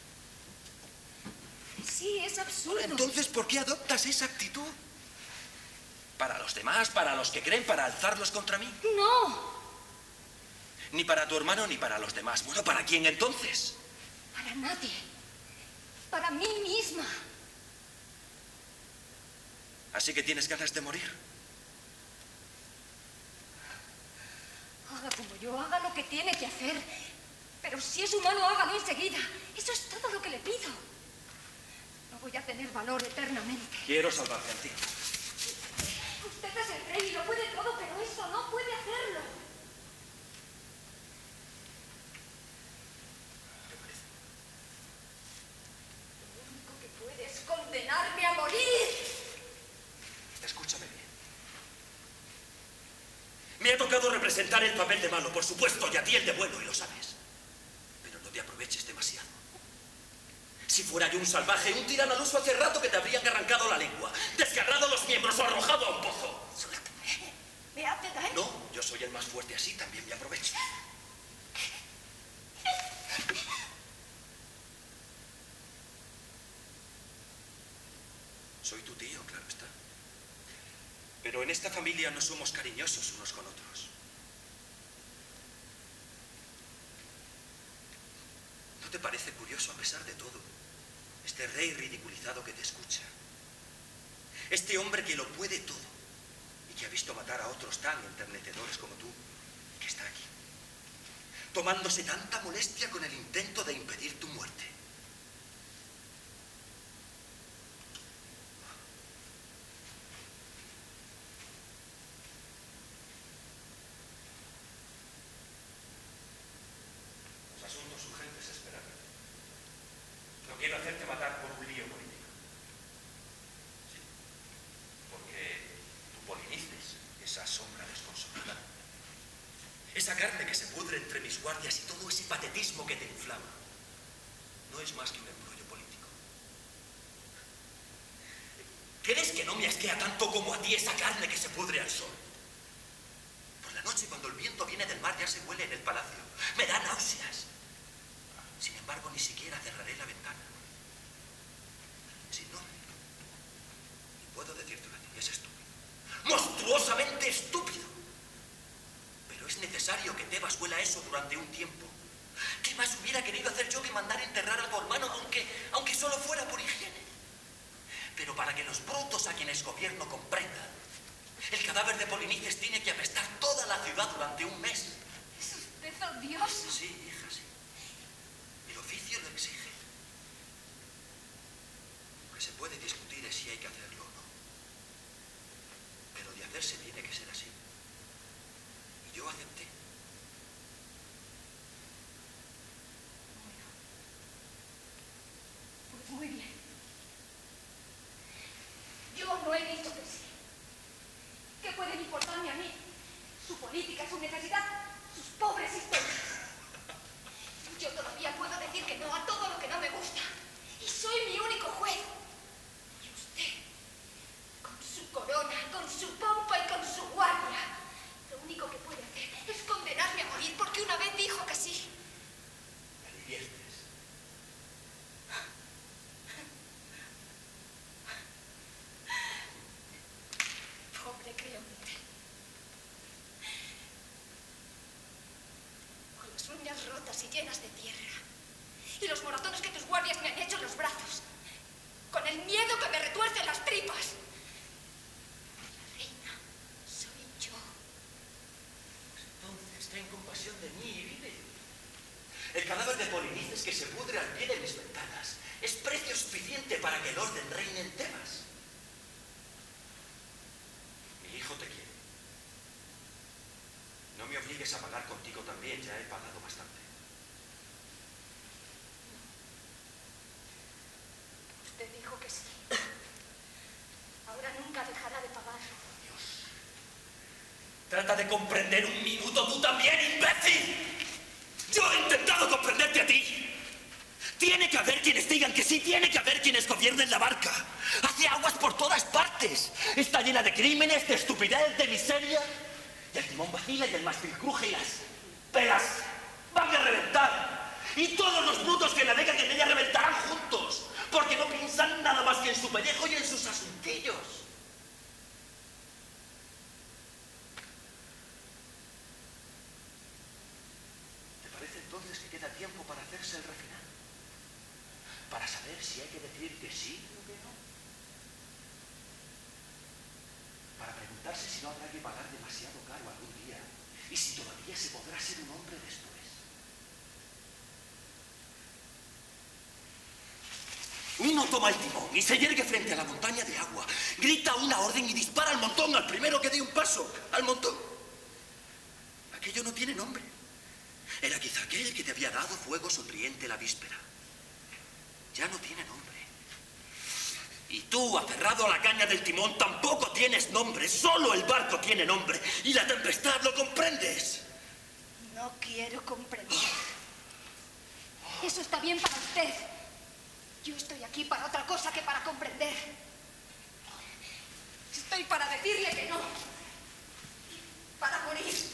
Speaker 3: Sí, es absurdo.
Speaker 6: Entonces, ¿por qué adoptas esa actitud? ¿Para los demás, para los que creen, para alzarlos contra mí?
Speaker 3: No.
Speaker 6: Ni para tu hermano ni para los demás. Bueno, ¿para quién entonces?
Speaker 3: Para nadie. Para mí misma.
Speaker 6: Así que tienes ganas de morir.
Speaker 3: Haga como yo, haga lo que tiene que hacer. Pero si es humano, hágalo enseguida. Eso es todo lo que le pido. No voy a tener valor eternamente.
Speaker 6: Quiero salvarte a ti.
Speaker 3: Usted es el rey y lo puede todo, pero eso no puede hacerlo.
Speaker 6: ¿Te parece?
Speaker 3: Lo único que puede es condenarme a morir.
Speaker 6: Escúchame bien. Me ha tocado representar el papel de malo, por supuesto, y a ti el de bueno, y lo sabes. Pero no te aproveches demasiado. Si fuera yo un salvaje, un tirano al uso, hace rato que te habrían arrancado la lengua, desgarrado los miembros o arrojado a un pozo.
Speaker 3: Suéltame. ¿Me hace daño?
Speaker 6: No, yo soy el más fuerte, así también me aprovecho. Soy tu tío, claro está. Pero en esta familia no somos cariñosos unos con otros. ¿No te parece curioso, a pesar de todo, este rey ridiculizado que te escucha? Este hombre que lo puede todo y que ha visto matar a otros tan enternecedores como tú, que está aquí, tomándose tanta molestia con el intento de impedir tu muerte. Los asuntos urgentes esperan. No quiero hacerte matar por un lío político. Sí. Porque tú polinices esa sombra desconsolada. Esa carne que se pudre entre mis guardias y todo ese patetismo que te inflama. No es más que un embrollo político. ¿Crees que no me asquea tanto como a ti esa carne que se pudre al sol? Por la noche, cuando el viento viene del mar, ya se huele en el palacio. Me da náuseas. Sin embargo, ni siquiera cerraré la ventana. Si no, y puedo decírtelo a ti, es estúpido. Monstruosamente estúpido. Pero es necesario que Tebas huela eso durante un tiempo. ¿Qué más hubiera querido hacer yo que mandar enterrar a tu hermano, aunque, aunque solo fuera por higiene? Pero para que los brutos a quienes gobierno comprendan, el cadáver de Polinices tiene que apestar toda la ciudad durante un mes.
Speaker 3: Es usted odioso.
Speaker 6: Sí, hija, sí. El oficio lo exige. Lo que se puede discutir es si hay que hacerlo o no. Pero de hacerse tiene que ser así. Y yo acepté.
Speaker 3: Pues muy bien. Yo no he dicho que sí. ¿Qué pueden importarme a mí? Su política, su necesidad, sus pobres historias. Yo todavía puedo decir que no a todo lo que no me gusta. Y soy mi único juez. Y usted, con su corona, con su pompa y con su guardia, lo único que puede hacer es condenarme a morir porque una vez dijo que sí.
Speaker 6: Me diviertes.
Speaker 3: Pobre Creonte. Con las uñas heridas y llenas de tierra. Y los moratones que tus guardias me han hecho en los brazos. Con el miedo que me retuerce en las tripas. La reina soy yo.
Speaker 6: Pues entonces ten compasión de mí y vive. El cadáver de Polinices que se pudre al pie de mis ventanas es precio suficiente para que el orden reine en Tebas. Mi hijo te quiere. No me obligues a pagar contigo también, ya he pagado bastante.
Speaker 3: Usted dijo que sí. Ahora nunca dejará de pagar.
Speaker 6: Dios. Trata de comprender un minuto tú también, imbécil. Yo he intentado comprenderte a ti. Tiene que haber quienes digan que sí, tiene que haber quienes gobiernen la barca. Hace aguas por todas partes. Está llena de crímenes, de estupidez, de miseria. Y el timón vacila y el mástil cruje y las pelas van a reventar. Y todos los brutos que navegan en ella reventarán juntos. Porque no piensan nada más que en su pellejo y en sus asuntillos. ¿Te parece entonces que queda tiempo para hacerse el refinado? Para saber si hay que decir que sí o que no. Para preguntarse si no habrá que pagar demasiado caro algún día y si todavía se podrá ser un hombre después. Uno toma el timón y se yergue frente a la montaña de agua, grita una orden y dispara al montón, al primero que dé un paso, al montón. Aquello no tiene nombre. Era quizá aquel que te había dado fuego sonriente la víspera. Ya no tiene nombre. Y tú, aferrado a la caña del timón, tampoco tienes nombre. Solo el barco tiene nombre. Y la tempestad, ¿lo comprendes?
Speaker 3: No quiero comprender. Eso está bien para usted. Yo estoy aquí para otra cosa que para comprender. Estoy para decirle que no. Para morir.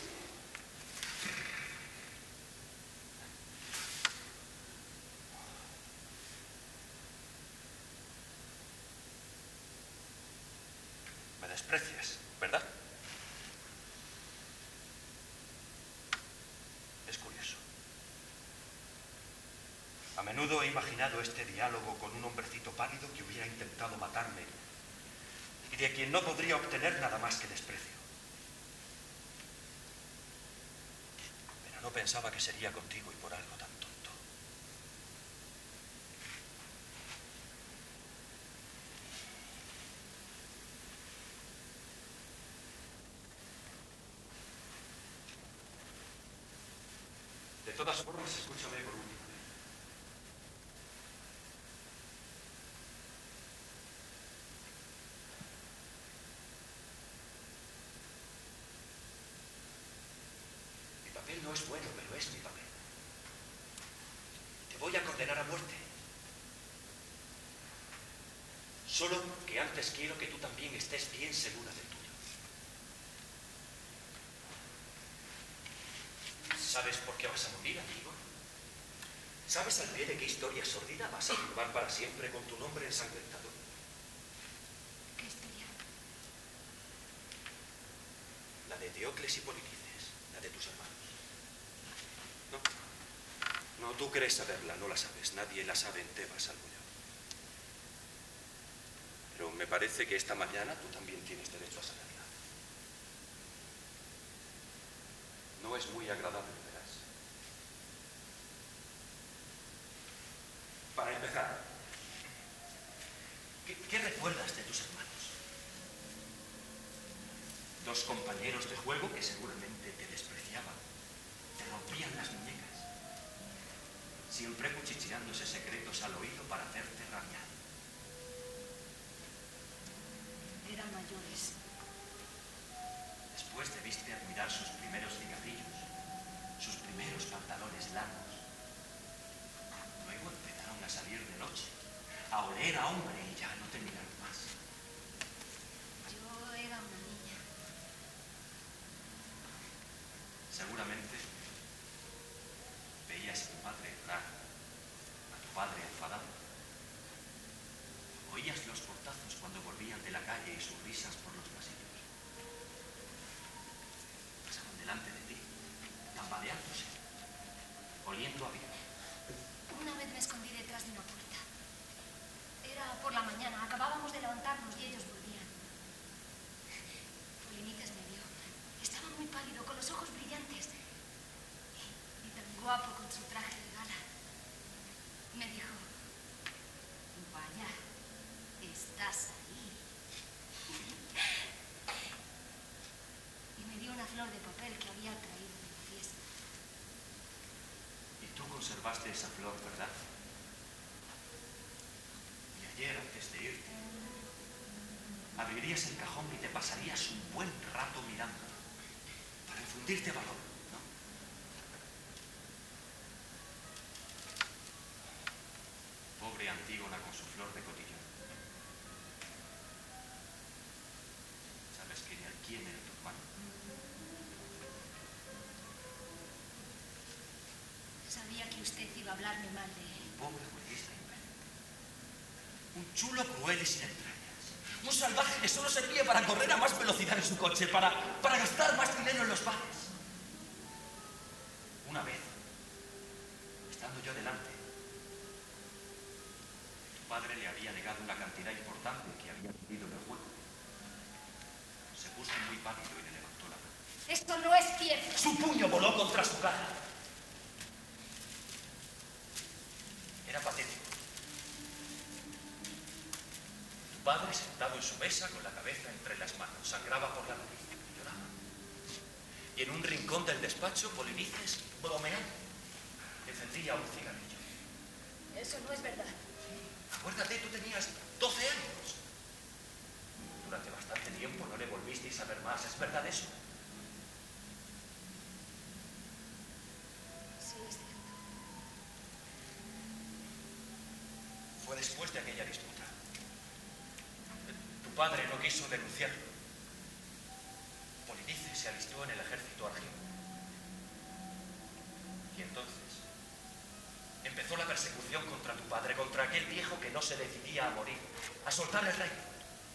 Speaker 6: Me desprecias, ¿verdad? Es curioso. A menudo he imaginado este diálogo con un hombrecito pálido que hubiera intentado matarme y de quien no podría obtener nada más que desprecio. Pero no pensaba que sería contigo y por algo tan tonto. De todas formas, escúchame por última vez. Mi papel no es bueno, pero es mi papel. Te voy a condenar a muerte. Solo que antes quiero que tú también estés bien segura del tuyo. ¿Sabes por qué vas a morir, amigo? ¿Sabes al pie de qué historia sórdida vas a firmar para siempre con tu nombre ensangrentado?
Speaker 3: ¿Qué historia?
Speaker 6: La de Teocles y Polinices, la de tus hermanos. No, no, tú crees saberla, no la sabes. Nadie la sabe en Tebas, salvo yo. Pero me parece que esta mañana tú también tienes derecho a saberla. No es muy agradable, verás. Para empezar, ¿qué, qué recuerdas de tus hermanos? Dos compañeros de juego que seguramente te despreciaban, te rompían las muñecas, siempre cuchicheándose secretos al oído para hacerte rabiar.
Speaker 3: Eran mayores.
Speaker 6: Después debiste admirar sus primeros cigarrillos, sus primeros pantalones largos. Luego empezaron a salir de noche, a oler a hombre y ya no te miraron más.
Speaker 3: Yo era una niña.
Speaker 6: Seguramente veías a tu madre llorar, a tu padre enfadado. Oías los portazos cuando volvían de la calle y sus risas por los pasillos. Pasaban delante de ti, tambaleándose, oliendo conservaste esa flor, ¿verdad? Y ayer, antes de irte, abrirías el cajón y te pasarías un buen rato mirando para infundirte valor, ¿no? Pobre Antígona con su flor de cotillón. ¿Sabes quién, quién era tu hermano?
Speaker 3: Sabía que usted iba a hablarme mal de él.
Speaker 6: Pobre jueguista imperial. Un chulo cruel y sin entrañas. Un salvaje que solo servía para correr a más velocidad en su coche, para, para gastar más dinero en los bares. Una vez, estando yo delante, tu padre le había negado una cantidad importante que había adquirido en el juego. Se puso muy pálido y le levantó la mano.
Speaker 3: Esto no es cierto.
Speaker 6: Su puño voló contra su cara. Era patético. Tu padre, sentado en su mesa con la cabeza entre las manos, sangraba por la nariz y lloraba. Y en un rincón del despacho, Polinices, bromeando, encendía un cigarrillo.
Speaker 3: Eso no es verdad.
Speaker 6: Acuérdate, tú tenías doce años. Durante bastante tiempo no le volvisteis a ver más. ¿Es verdad eso?
Speaker 3: Sí, es cierto.
Speaker 6: Fue después de aquella disputa. Tu padre no quiso denunciarlo. Polinices se alistó en el ejército argivo. Y entonces empezó la persecución contra tu padre, contra aquel viejo que no se decidía a morir, a soltar el reino.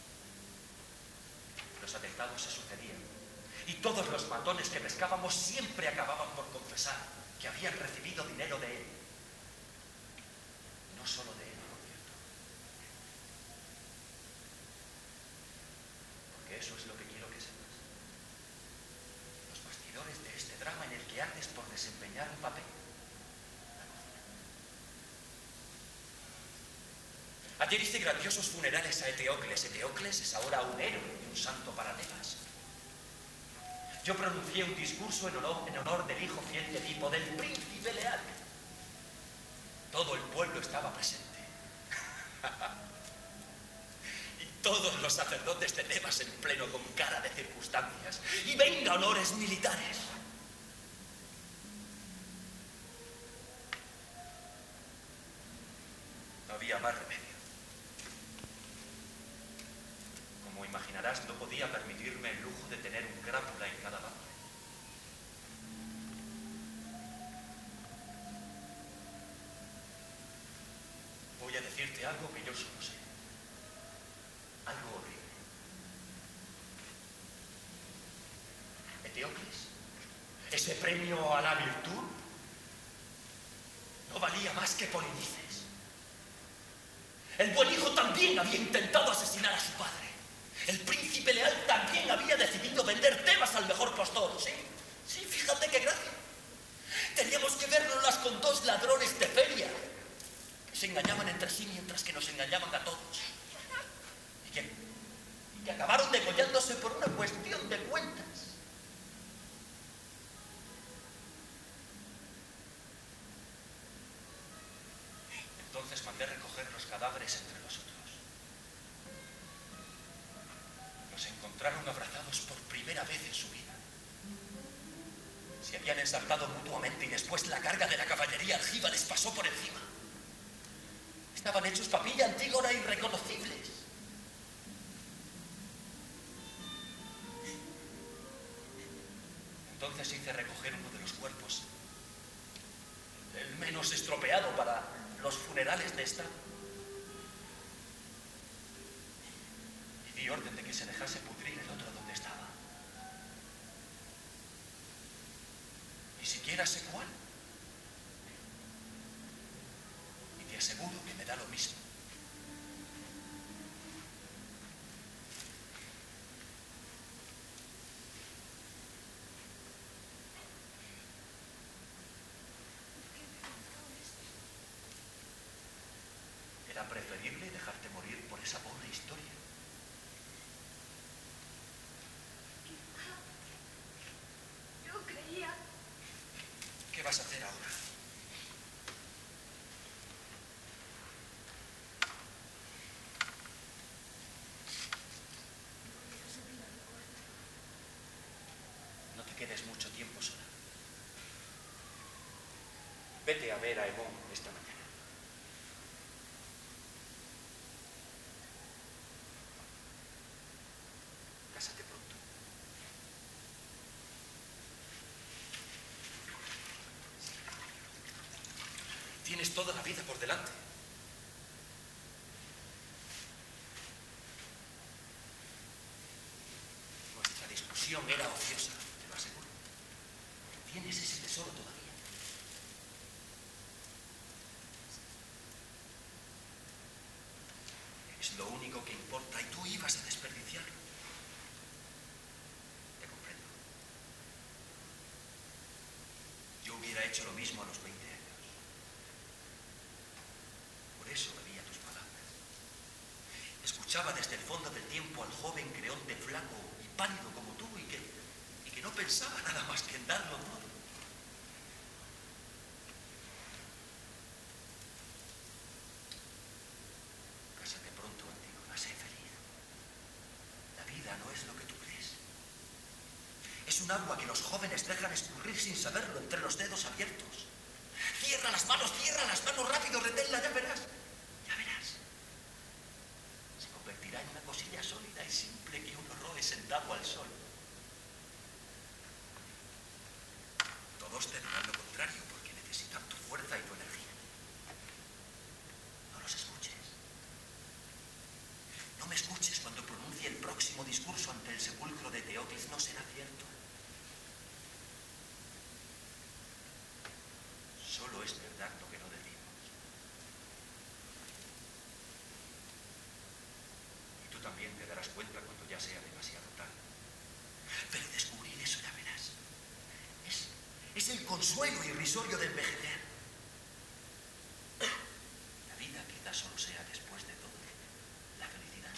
Speaker 6: Los atentados se sucedían y todos los matones que pescábamos siempre acababan por confesar que habían recibido dinero de él. No solo de él, por cierto. Porque eso es lo que quiero que sepas. Los bastidores de este drama en el que ardes por desempeñar un papel. Ayer hice grandiosos funerales a Eteocles. Eteocles es ahora un héroe y un santo para Tebas. Yo pronuncié un discurso en honor, en honor del hijo fiel de Edipo, del príncipe leal. Todo el pueblo estaba presente. Y todos los sacerdotes de Tebas en pleno con cara de circunstancias. Y venga honores militares. No había más remedio. Como imaginarás, no podía permitirme el lujo de tener un crápula en cada bando. Voy a decirte algo que yo solo sé. Algo horrible. Eteocles, ese premio a la virtud, no valía más que Polinices. El buen hijo también había intentado asesinar a su padre. El príncipe leal también había decidido vender Tebas al mejor postor. Sí, sí, fíjate qué gracia. Teníamos que vernoslas con dos ladrones de feria que se engañaban entre sí mientras que nos engañaban a todos. Y que, y que acabaron degollándose por una cuestión de cuentas. Entonces mandé recoger los cadáveres entre nosotros. Los encontraron abrazados por primera vez en su vida. Se habían ensartado mutuamente y después la carga de la caballería argiva les pasó por encima. Estaban hechos papilla Antígona irreconocibles. Entonces hice recoger uno de los cuerpos, el menos estropeado para los funerales de Estado. Y di orden de que se dejase pudrir el otro donde estaba. Ni siquiera sé cuál. Y te aseguro que me da lo mismo. Era preferible dejarte morir por esa pobre historia.
Speaker 3: Yo creía...
Speaker 6: ¿Qué vas a hacer ahora? quedes mucho tiempo sola. Vete a ver a Emón esta mañana. Cásate pronto. Tienes toda la vida por delante. Nuestra discusión era ociosa, te lo aseguro. Tienes ese tesoro todavía. Es lo único que importa y tú ibas a desperdiciarlo. Te comprendo. Yo hubiera hecho lo mismo a los veinte años. Por eso bebía tus palabras. Escuchaba desde el fondo del tiempo al joven creonte flaco y pálido como tú y que, y que no pensaba nada más que en darlo todo. Cásate pronto, Antígona, sé feliz. La vida no es lo que tú crees. Es un agua que los jóvenes dejan escurrir sin saberlo entre los dedos abiertos. Cierra las manos, cierra las manos rápido, reténla, ya verás. Ya verás. Se convertirá en una cosilla sólida y simple que uno roe sentado al sol. Todos te dirán lo contrario porque necesitan tu fuerza y tu energía. No los escuches. No me escuches cuando pronuncie el próximo discurso ante el sepulcro de Teotis, no será cierto. Solo es verdad lo que no decimos. Y tú también te darás cuenta cuando ya sea demasiado tarde. Pero descubrir eso ya verás. Es, es el consuelo irrisorio de envejecer. La vida quizás solo sea después de todo la felicidad.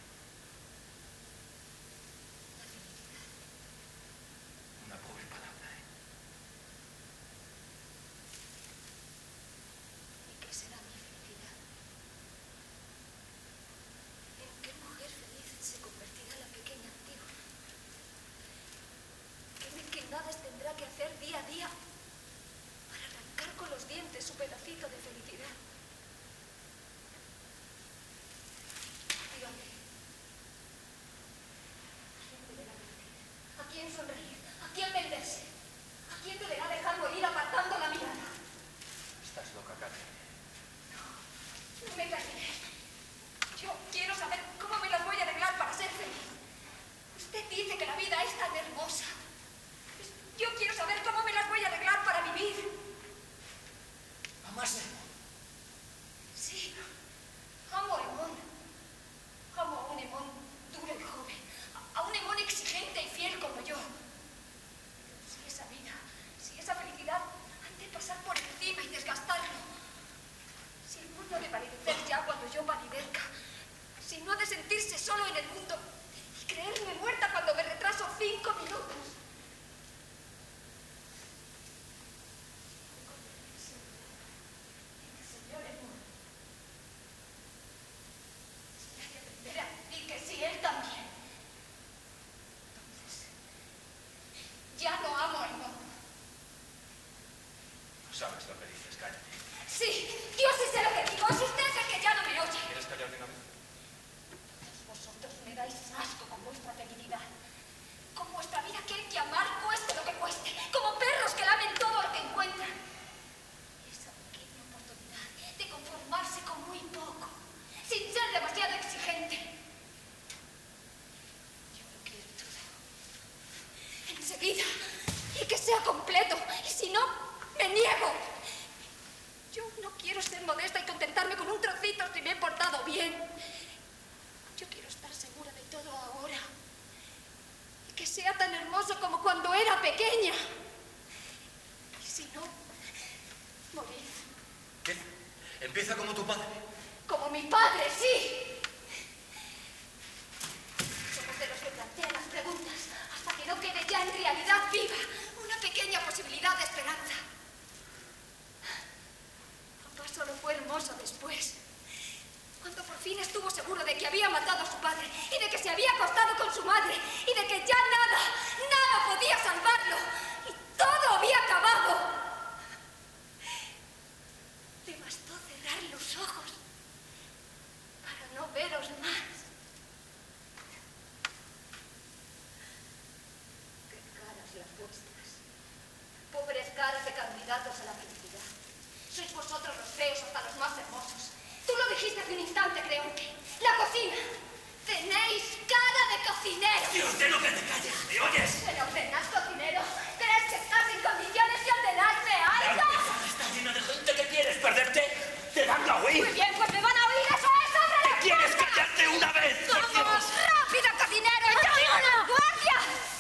Speaker 6: Una pobre palabra, ¿eh?
Speaker 3: ¿Y qué será mi felicidad? ¿En qué mujer feliz se convertirá la pequeña Antígona? ¿Qué mezquindades tendrá que hacer día a día para arrancar con los dientes su pedacito de felicidad? Dígame, ¿a quién deberá mentir? ¿A quién sonreír? ¿A quién venderse? ¿A quién deberá dejar morir apartando la mirada?
Speaker 6: Estás loca, Carmen.
Speaker 3: No me callaré. Yo quiero saber cómo me las voy a arreglar para ser feliz. Usted dice que la vida es tan hermosa. Pues yo quiero saber cómo me las voy a arreglar para vivir.
Speaker 6: ¿Amas a Emón?
Speaker 3: Sí, amo a Emón. Amo a un Emón duro y joven. A, a un Emón exigente y fiel como yo. Si esa vida, si esa felicidad han de pasar por encima y desgastarlo. Si el mundo ha de palidecer ya cuando yo palidezca. Si no ha de sentirse solo en el mundo y creerme muerta cuando me retraso cinco minutos. Señor Emón, si hay que aprender a decir que sí, él también. Entonces, ya no amo a Emón.
Speaker 6: No sabes lo que dices, cállate.
Speaker 3: Sí, yo sí sé lo que digo. Es usted el que ya no me oye.
Speaker 6: ¿Quieres callarte una vez?
Speaker 3: Todos vosotros me dais asco con vuestra felicidad. Con vuestra vida que hay que amar cueste lo que cueste. Como perros que lamen todo lo que encuentran. Y esa pequeña oportunidad de conformarse con muy poco, sin ser demasiado exigente. Yo lo quiero todo. Enseguida. Y que sea completo. Y si no, me niego. Yo no quiero ser modesta y contentarme con un trocito si me he portado bien. Yo quiero estar segura de todo ahora. Y que sea tan hermoso como cuando era pequeña. Y si no, morir.
Speaker 6: ¿Qué? Empieza como tu padre.
Speaker 3: Como mi padre, sí. Somos de los que plantean las preguntas hasta que no quede ya en realidad viva una pequeña posibilidad de esperanza. Papá solo fue hermoso después. Cuando por fin estuvo seguro de que había matado a su padre y de que se había acostado con su madre y de que ya nada, nada podía salvarlo. vuestras. Pobres caras de candidatos a la felicidad. Sois vosotros los feos hasta los más hermosos. Tú lo dijiste hace un instante, Creonte. La cocina. Tenéis cara de cocinero.
Speaker 6: ¡Te ordeno que te calles! ¿Me oyes?
Speaker 3: ¿Me ordenas, cocinero? ¿Crees que estás en condiciones de ordenarme algo?
Speaker 6: La mesa está llena de gente que quieres perderte. ¡Te van a oír!
Speaker 3: Muy bien, pues me van a oír. ¡Eso es, hombre!
Speaker 6: ¿Te quieres callarte una vez? por Dios?
Speaker 3: ¡Vamos, rápido, cocinero! ¡Antígona! ¡Guardia!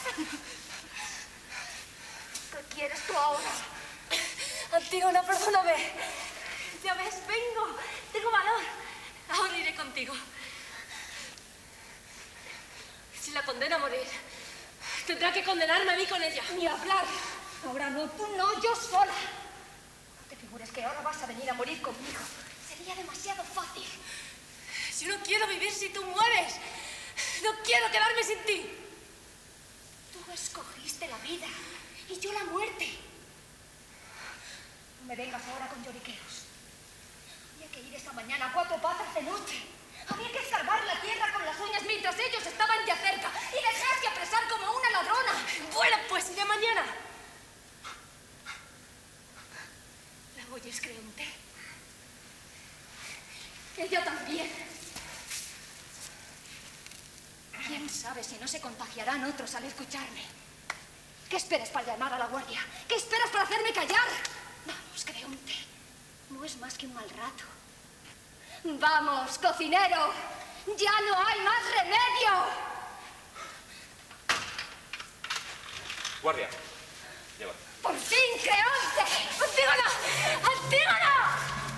Speaker 3: ¿Qué quieres tú ahora?
Speaker 2: Antígona, perdóname. Ya ves, vengo. Tengo valor. Ahora iré contigo. Si la condena a morir, tendrá que condenarme a mí con ella.
Speaker 3: Ni hablar. Ahora no, tú no, yo sola. No te figures que ahora vas a venir a morir conmigo. Sería demasiado fácil.
Speaker 2: Yo no quiero vivir si tú mueres. No quiero quedarme sin ti.
Speaker 3: Tú escogiste la vida y yo la muerte. No me vengas ahora con lloriqueos. Había que ir esta mañana a cuatro patas de noche. Había que escarbar la tierra con las uñas mientras ellos estaban ya cerca y dejarse apresar como una ladrona.
Speaker 2: Bueno, pues iré mañana. ¿La oyes, Creonte?
Speaker 3: Ella también. ¿Quién sabe si no se contagiarán otros al escucharme? ¿Qué esperas para llamar a la guardia? ¿Qué esperas para hacerme callar? Vamos, Creonte. No es más que un mal rato. ¡Vamos, cocinero! ¡Ya no hay más remedio!
Speaker 6: Guardia, llévate.
Speaker 3: ¡Por fin, Creonte! ¡Antígona! ¡Antígona!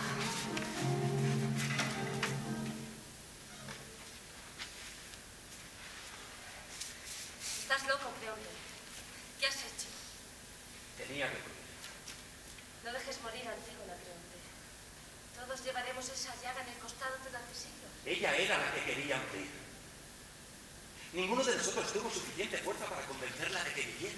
Speaker 2: Estás loco, Creonte. ¿Qué has hecho?
Speaker 6: Tenía que morir.
Speaker 2: No dejes morir a Antígona, Creonte. Todos llevaremos esa llaga en el costado durante siglos.
Speaker 6: Ella era la que quería morir. Ninguno de nosotros tuvo suficiente fuerza para convencerla de que viviera.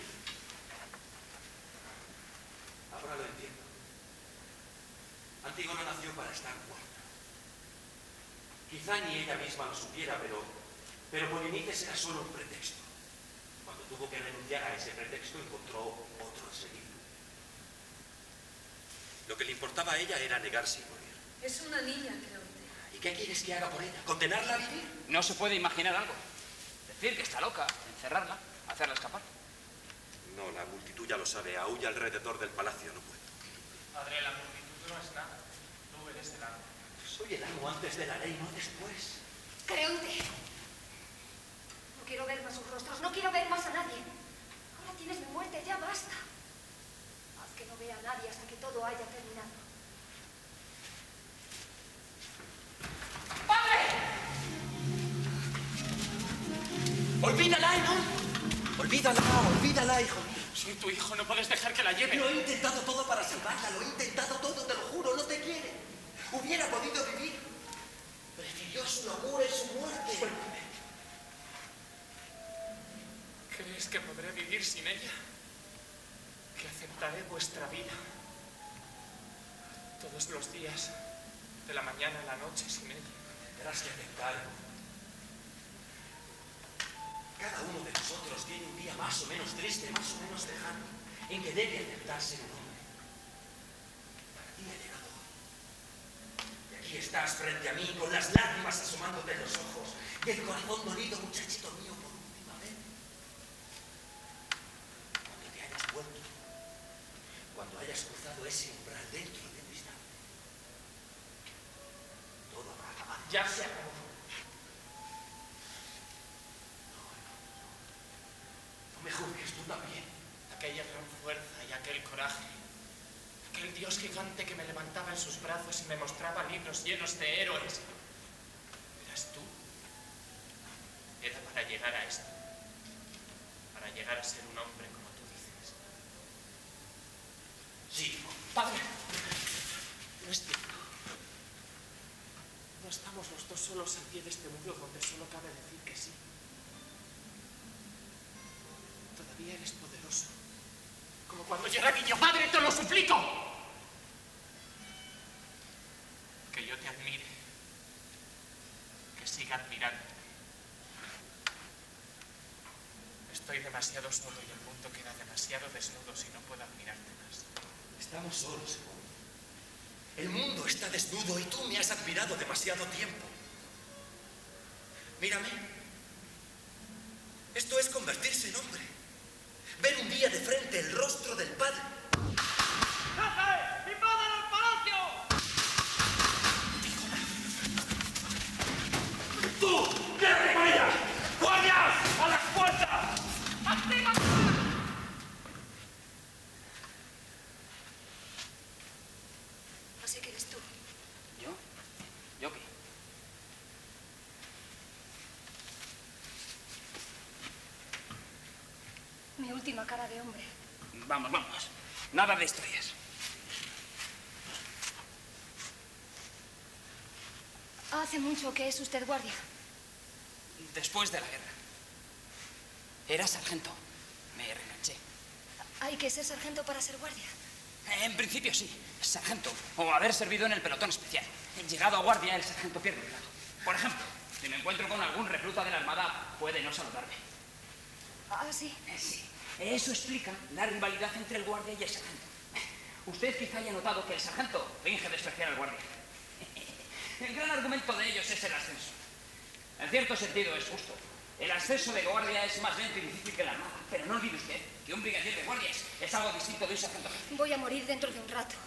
Speaker 6: Ahora lo entiendo. Antígona nació para estar muerta. Quizá ni ella misma lo supiera, pero, pero Polinices era solo un pretexto. Cuando tuvo que renunciar a ese pretexto, encontró otro enseguida. Lo que le importaba a ella era negarse y morir.
Speaker 2: Es una niña, Creonte.
Speaker 6: ¿Y qué quieres que haga por ella? ¿Condenarla a vivir?
Speaker 5: No se puede imaginar algo. Decir que está loca, encerrarla, hacerla escapar.
Speaker 6: No, la multitud ya lo sabe. Aúlla alrededor del palacio, no puedo.
Speaker 4: Padre, la multitud no es nada. Tú eres el amo.
Speaker 6: Soy el amo antes de la ley, no después.
Speaker 3: Creonte. No quiero ver más sus rostros, no quiero ver más a nadie. Ahora tienes mi muerte, ya basta. Haz que no vea a nadie hasta que todo haya terminado.
Speaker 6: ¡Olvídala, Aemon! ¡Olvídala, olvídala, hijo mío!
Speaker 4: Soy tu hijo, no puedes dejar que la lleve.
Speaker 6: Lo he intentado todo para salvarla, lo he intentado todo, te lo juro, no te quiere. Hubiera podido vivir. Prefirió su amor y su muerte.
Speaker 4: ¿Crees que podré vivir sin ella? Que aceptaré vuestra vida. Todos los días, de la mañana a la noche sin ella.
Speaker 6: Tendrás que aceptarlo. Cada uno de nosotros tiene un día más o menos triste, más o menos lejano, en que debe aceptarse un hombre. Para ti ha llegado hoy. Y aquí estás frente a mí, con las lágrimas asomándote en los ojos, y el corazón dolido, muchachito mío, por última vez. Cuando te hayas vuelto, cuando hayas cruzado ese umbral dentro de un instante, todo habrá acabado.
Speaker 4: Ya se acabó.
Speaker 6: No me juzgues, tú también.
Speaker 4: Aquella gran fuerza y aquel coraje. Aquel dios gigante que me levantaba en sus brazos y me mostraba libros llenos de héroes. ¿Eras tú? Era para llegar a esto. Para llegar a ser un hombre como tú dices.
Speaker 6: Sí,
Speaker 4: Padre, no es cierto. No estamos los dos solos al pie de este muro donde solo cabe decir que sí. Todavía eres poderoso. Como cuando yo era niño. Padre, te lo suplico. Que yo te admire. Que siga admirando. Es Estoy demasiado solo y el mundo queda demasiado desnudo si no puedo admirarte más.
Speaker 6: Estamos solos. El mundo está desnudo y tú me has admirado demasiado tiempo. Mírame. Esto es convertirse en hombre. Ver un día de frente el rostro del Padre.
Speaker 5: ¡Jefe! ¡Invadan al palacio!
Speaker 6: ¡Tú! ¡Quédate con ella! ¡Guardias! ¡A las puertas!
Speaker 3: ¡Activa! Así que eres tú.
Speaker 5: ¿Yo? ¿Yo qué?
Speaker 3: Mi última cara de hombre.
Speaker 5: Vamos, vamos. Nada de historias.
Speaker 3: ¿Hace mucho que es usted guardia?
Speaker 5: Después de la guerra. Era sargento. Me reenganché.
Speaker 3: ¿Hay que ser sargento para ser guardia?
Speaker 5: En principio sí, sargento. O haber servido en el pelotón especial. Llegado a guardia, el sargento pierde el grado. Por ejemplo, si me encuentro con algún recluta de la Armada, puede no saludarme.
Speaker 3: Ah, sí.
Speaker 5: Eh, Sí. Eso explica la rivalidad entre el guardia y el sargento. Usted quizá haya notado que el sargento finge despreciar al guardia. El gran argumento de ellos es el ascenso. En cierto sentido es justo. El ascenso de guardia es más lento y difícil que la armada. Pero no olvide usted que un brigadier de guardias es algo distinto de un sargento jefe.
Speaker 3: Voy a morir dentro de un rato.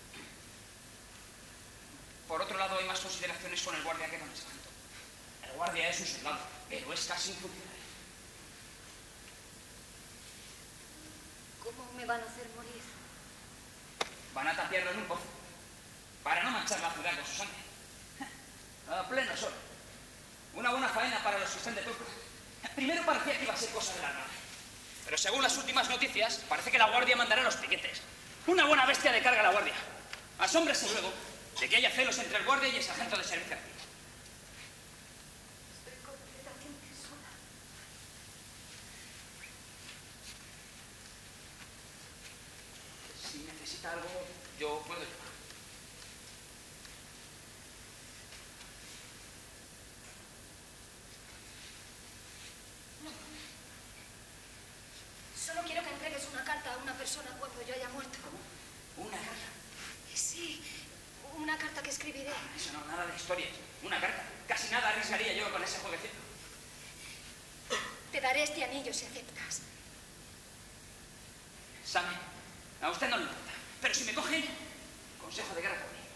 Speaker 5: Por otro lado, hay más consideraciones con el guardia que con el sargento. El guardia es un soldado, pero es casi un funcionario.
Speaker 3: ¿Cómo me van a hacer morir?
Speaker 5: Van a tapiarlo en un pozo, para no manchar la ciudad con su sangre. A pleno sol. Una buena faena para los que están de púrpura. Primero parecía que iba a ser cosa de la armada. Pero según las últimas noticias, parece que la guardia mandará a los piquetes. Una buena bestia de carga la guardia. Asómbrese luego de que haya celos entre el guardia y el sargento de servicio activo.
Speaker 3: Estoy completamente sola.
Speaker 5: Si necesita algo, yo puedo llevar.
Speaker 3: Solo quiero que entregues una carta a una persona cuando yo haya muerto.
Speaker 5: ¿Una carta?
Speaker 3: Sí, una carta que escribiré.
Speaker 5: Eso no, nada de historias. Una carta. Casi nada arriesgaría yo con ese jueguecito.
Speaker 3: Te daré este anillo si aceptas.
Speaker 5: Sabe, a usted no le importa. Pero si me cogen, consejo de guerra por mí.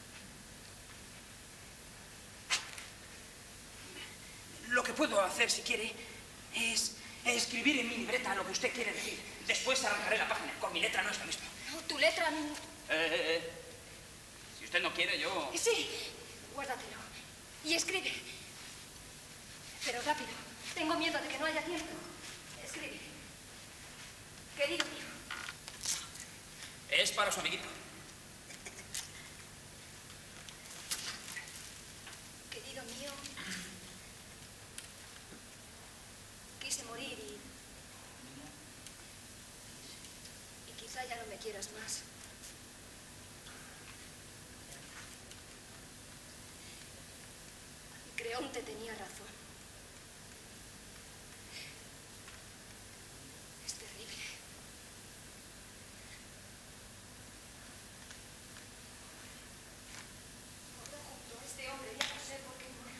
Speaker 5: Lo que puedo hacer, si quiere, es escribir en mi libreta lo que usted quiere decir. Después arrancaré la página. Con mi letra no es lo mismo.
Speaker 3: No, tu letra... no-
Speaker 5: Eh, eh, eh. Si usted no quiere, yo...
Speaker 3: Sí, guárdatelo. Y escribe. Pero rápido. Tengo miedo de que no haya tiempo. Escribe. Querido tío.
Speaker 5: Es para su amiguito.
Speaker 3: Querido mío. Quise morir y... Y quizá ya no me quieras más. Creonte tenía razón. Es terrible. Ahora junto a este hombre ya no sé por qué muero.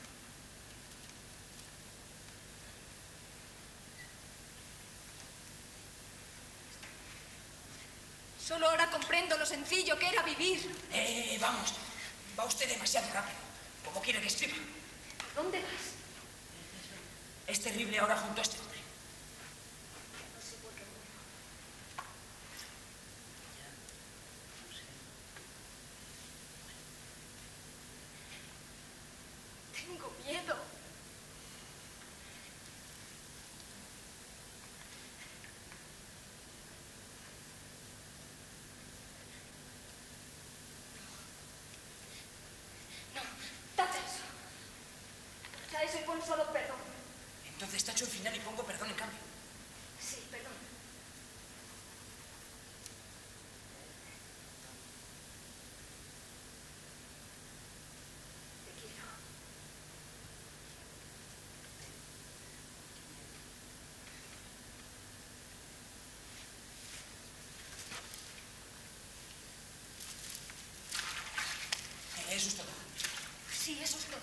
Speaker 3: Solo ahora comprendo lo sencillo que era vivir.
Speaker 5: Eh, vamos. Va usted demasiado rápido. ¿Cómo quiere que escriba?
Speaker 3: ¿Dónde vas?
Speaker 5: Es terrible ahora junto a este hombre.
Speaker 3: No sé por qué muero. Tengo miedo. No, tacha eso. Tacha eso y pon solo perdón.
Speaker 5: Entonces tacho el final y pongo perdón en cambio.
Speaker 3: Sí, perdón. Te quiero.
Speaker 5: eso es todo.
Speaker 3: Sí, eso es todo.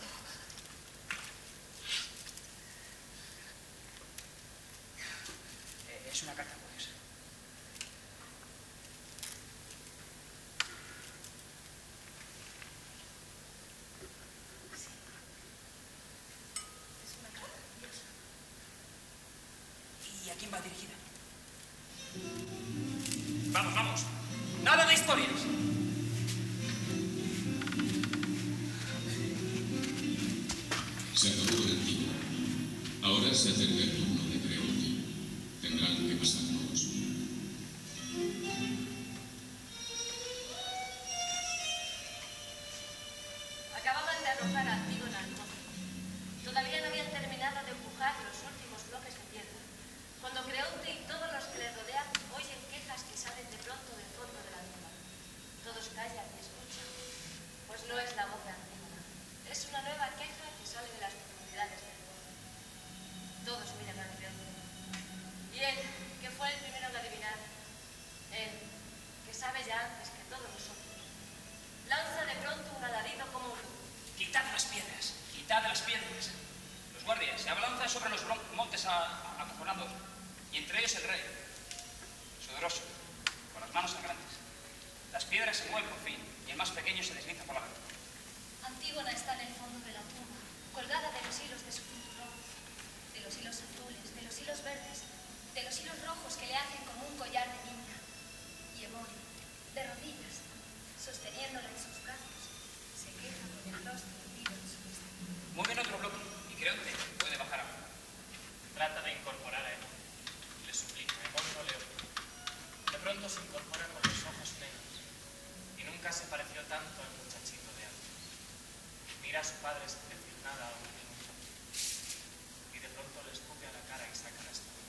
Speaker 5: Eh, es una carta, pues. ¿Y a quién va dirigida? Vamos, vamos. Nada de historias.
Speaker 1: Se acabó el antiguo. Ahora se acerca el turno de Creonte. Tendrán que pasar todos.
Speaker 2: Acababan de arrojar a Antígona al fondo. Todavía no habían terminado de empujar los últimos bloques de piedra, cuando Creonte y todos los que le rodean oyen quejas que salen de pronto del fondo de la tumba. Todos callan y escuchan, pues no es la voz de Antígona. Es una nueva queja que sale de las profundidades del fondo. Todos miran a Creonte. Y él, que fue el primero en adivinar, él, que sabe ya antes que todos nosotros, lanza de pronto un alarido como un lobo.
Speaker 5: Quitad las piedras, quitad las piedras. Los guardias se abalanzan sobre los montes acojonados, y entre ellos el rey, sudoroso, con las manos sangrantes. Las piedras se mueven por fin, y el más pequeño se desliza por la ventana.
Speaker 3: Antígona está en el fondo de la tumba, colgada de los hilos de su cinturón, de los hilos azules, de los hilos verdes, de los hilos rojos que le hacen como un collar de niña. Y Emorio, de rodillas, sosteniéndola en sus brazos, se queja con el rostro hundido en su vestido.
Speaker 5: Mueven otro bloque, y Creonte puede bajar ahora.
Speaker 4: Trata de incorporar a Hemón. Le suplica, Hemón no le oye. De pronto se incorpora con los ojos negros, y nunca se pareció tanto al muchachito de antes. Mira a su padre sin decir nada un minuto, y de pronto le escupe a la cara y saca la espada.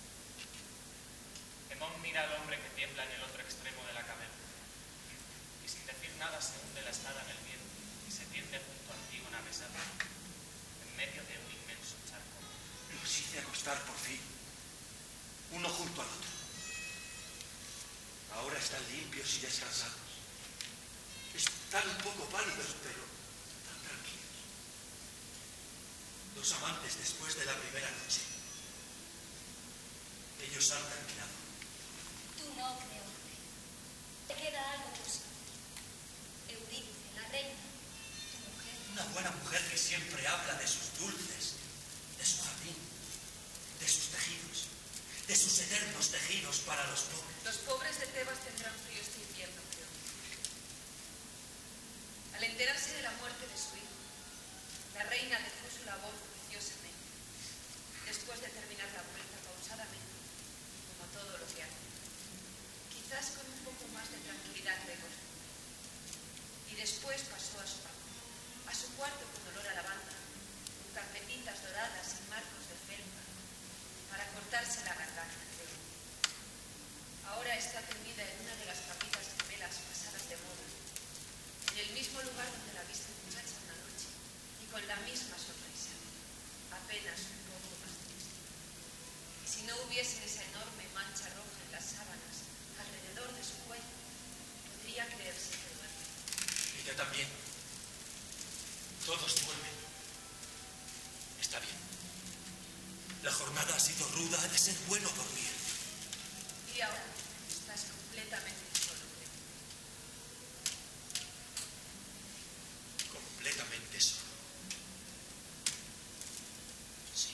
Speaker 4: Hemón mira al hombre que tiembla en el otro extremo de la caverna, y sin decir nada se hunde la espada en el viento y se tiende junto a Antígona besando, en medio de un inmenso charco.
Speaker 6: Los hice acostar por fin, uno junto al otro. Ahora están limpios y descansados. Están un poco pálidos, pero tan tranquilos. Dos amantes después de la primera noche. Ellos han terminado.
Speaker 3: Tú no, Creonte. Te queda algo por sí. Eurídice, la reina, tu mujer.
Speaker 6: Una buena mujer que siempre habla de sus dulces, de su jardín, de sus tejidos, de sus eternos tejidos para los pobres.
Speaker 7: Los pobres de Tebas tendrán frío este invierno, creo. Al enterarse de la muerte de su hijo, la reina dejó su labor juiciosamente, después de terminar la vuelta pausadamente, como todo lo que hace. Quizás con un poco más de tranquilidad que de costumbre. Y después pasó a su cama, a su cuarto con olor a lavanda, con carpetitas doradas y marcos de felpa, para cortarse la garganta. Ahora está tendida en una de las capitas gemelas pasadas de moda, en el mismo lugar donde la viste muchacha una noche, y con la misma sonrisa, apenas un poco más triste. Y si no hubiese esa enorme mancha roja en las sábanas alrededor de su cuello, podría creerse que duerme.
Speaker 6: Ella también. Todos duermen. Está bien. La jornada ha sido ruda, ha de ser bueno dormir.
Speaker 7: Y ahora estás completamente solo, creo.
Speaker 6: Completamente solo. Sí.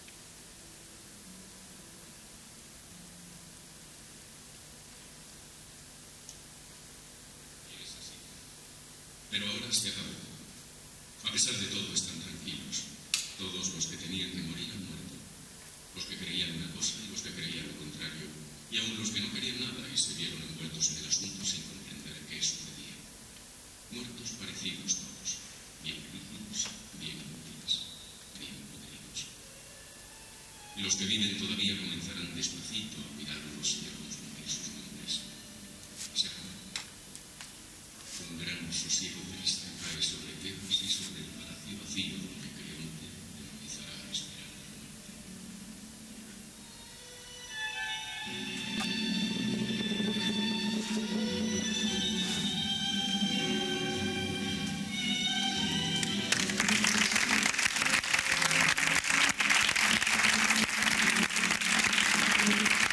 Speaker 1: Y es así. Pero ahora se acabó. A pesar de todo, están tranquilos. Todos los que tenían que morir han muerto. Los que creían una cosa y los que creían lo contrario. Y aún los que no querían nada y se vieron envueltos en el asunto sin comprender qué sucedía. Muertos parecidos todos. Bien rígidos, bien inútiles, bien podridos. Y los que viven todavía comenzarán despacito a mirarlos y a confundir sus nombres. Se acabó. Un gran sosiego triste cae sobre Tebas y sobre el palacio vacío donde Creonte empezará a esperar la muerte.
Speaker 8: Thank you.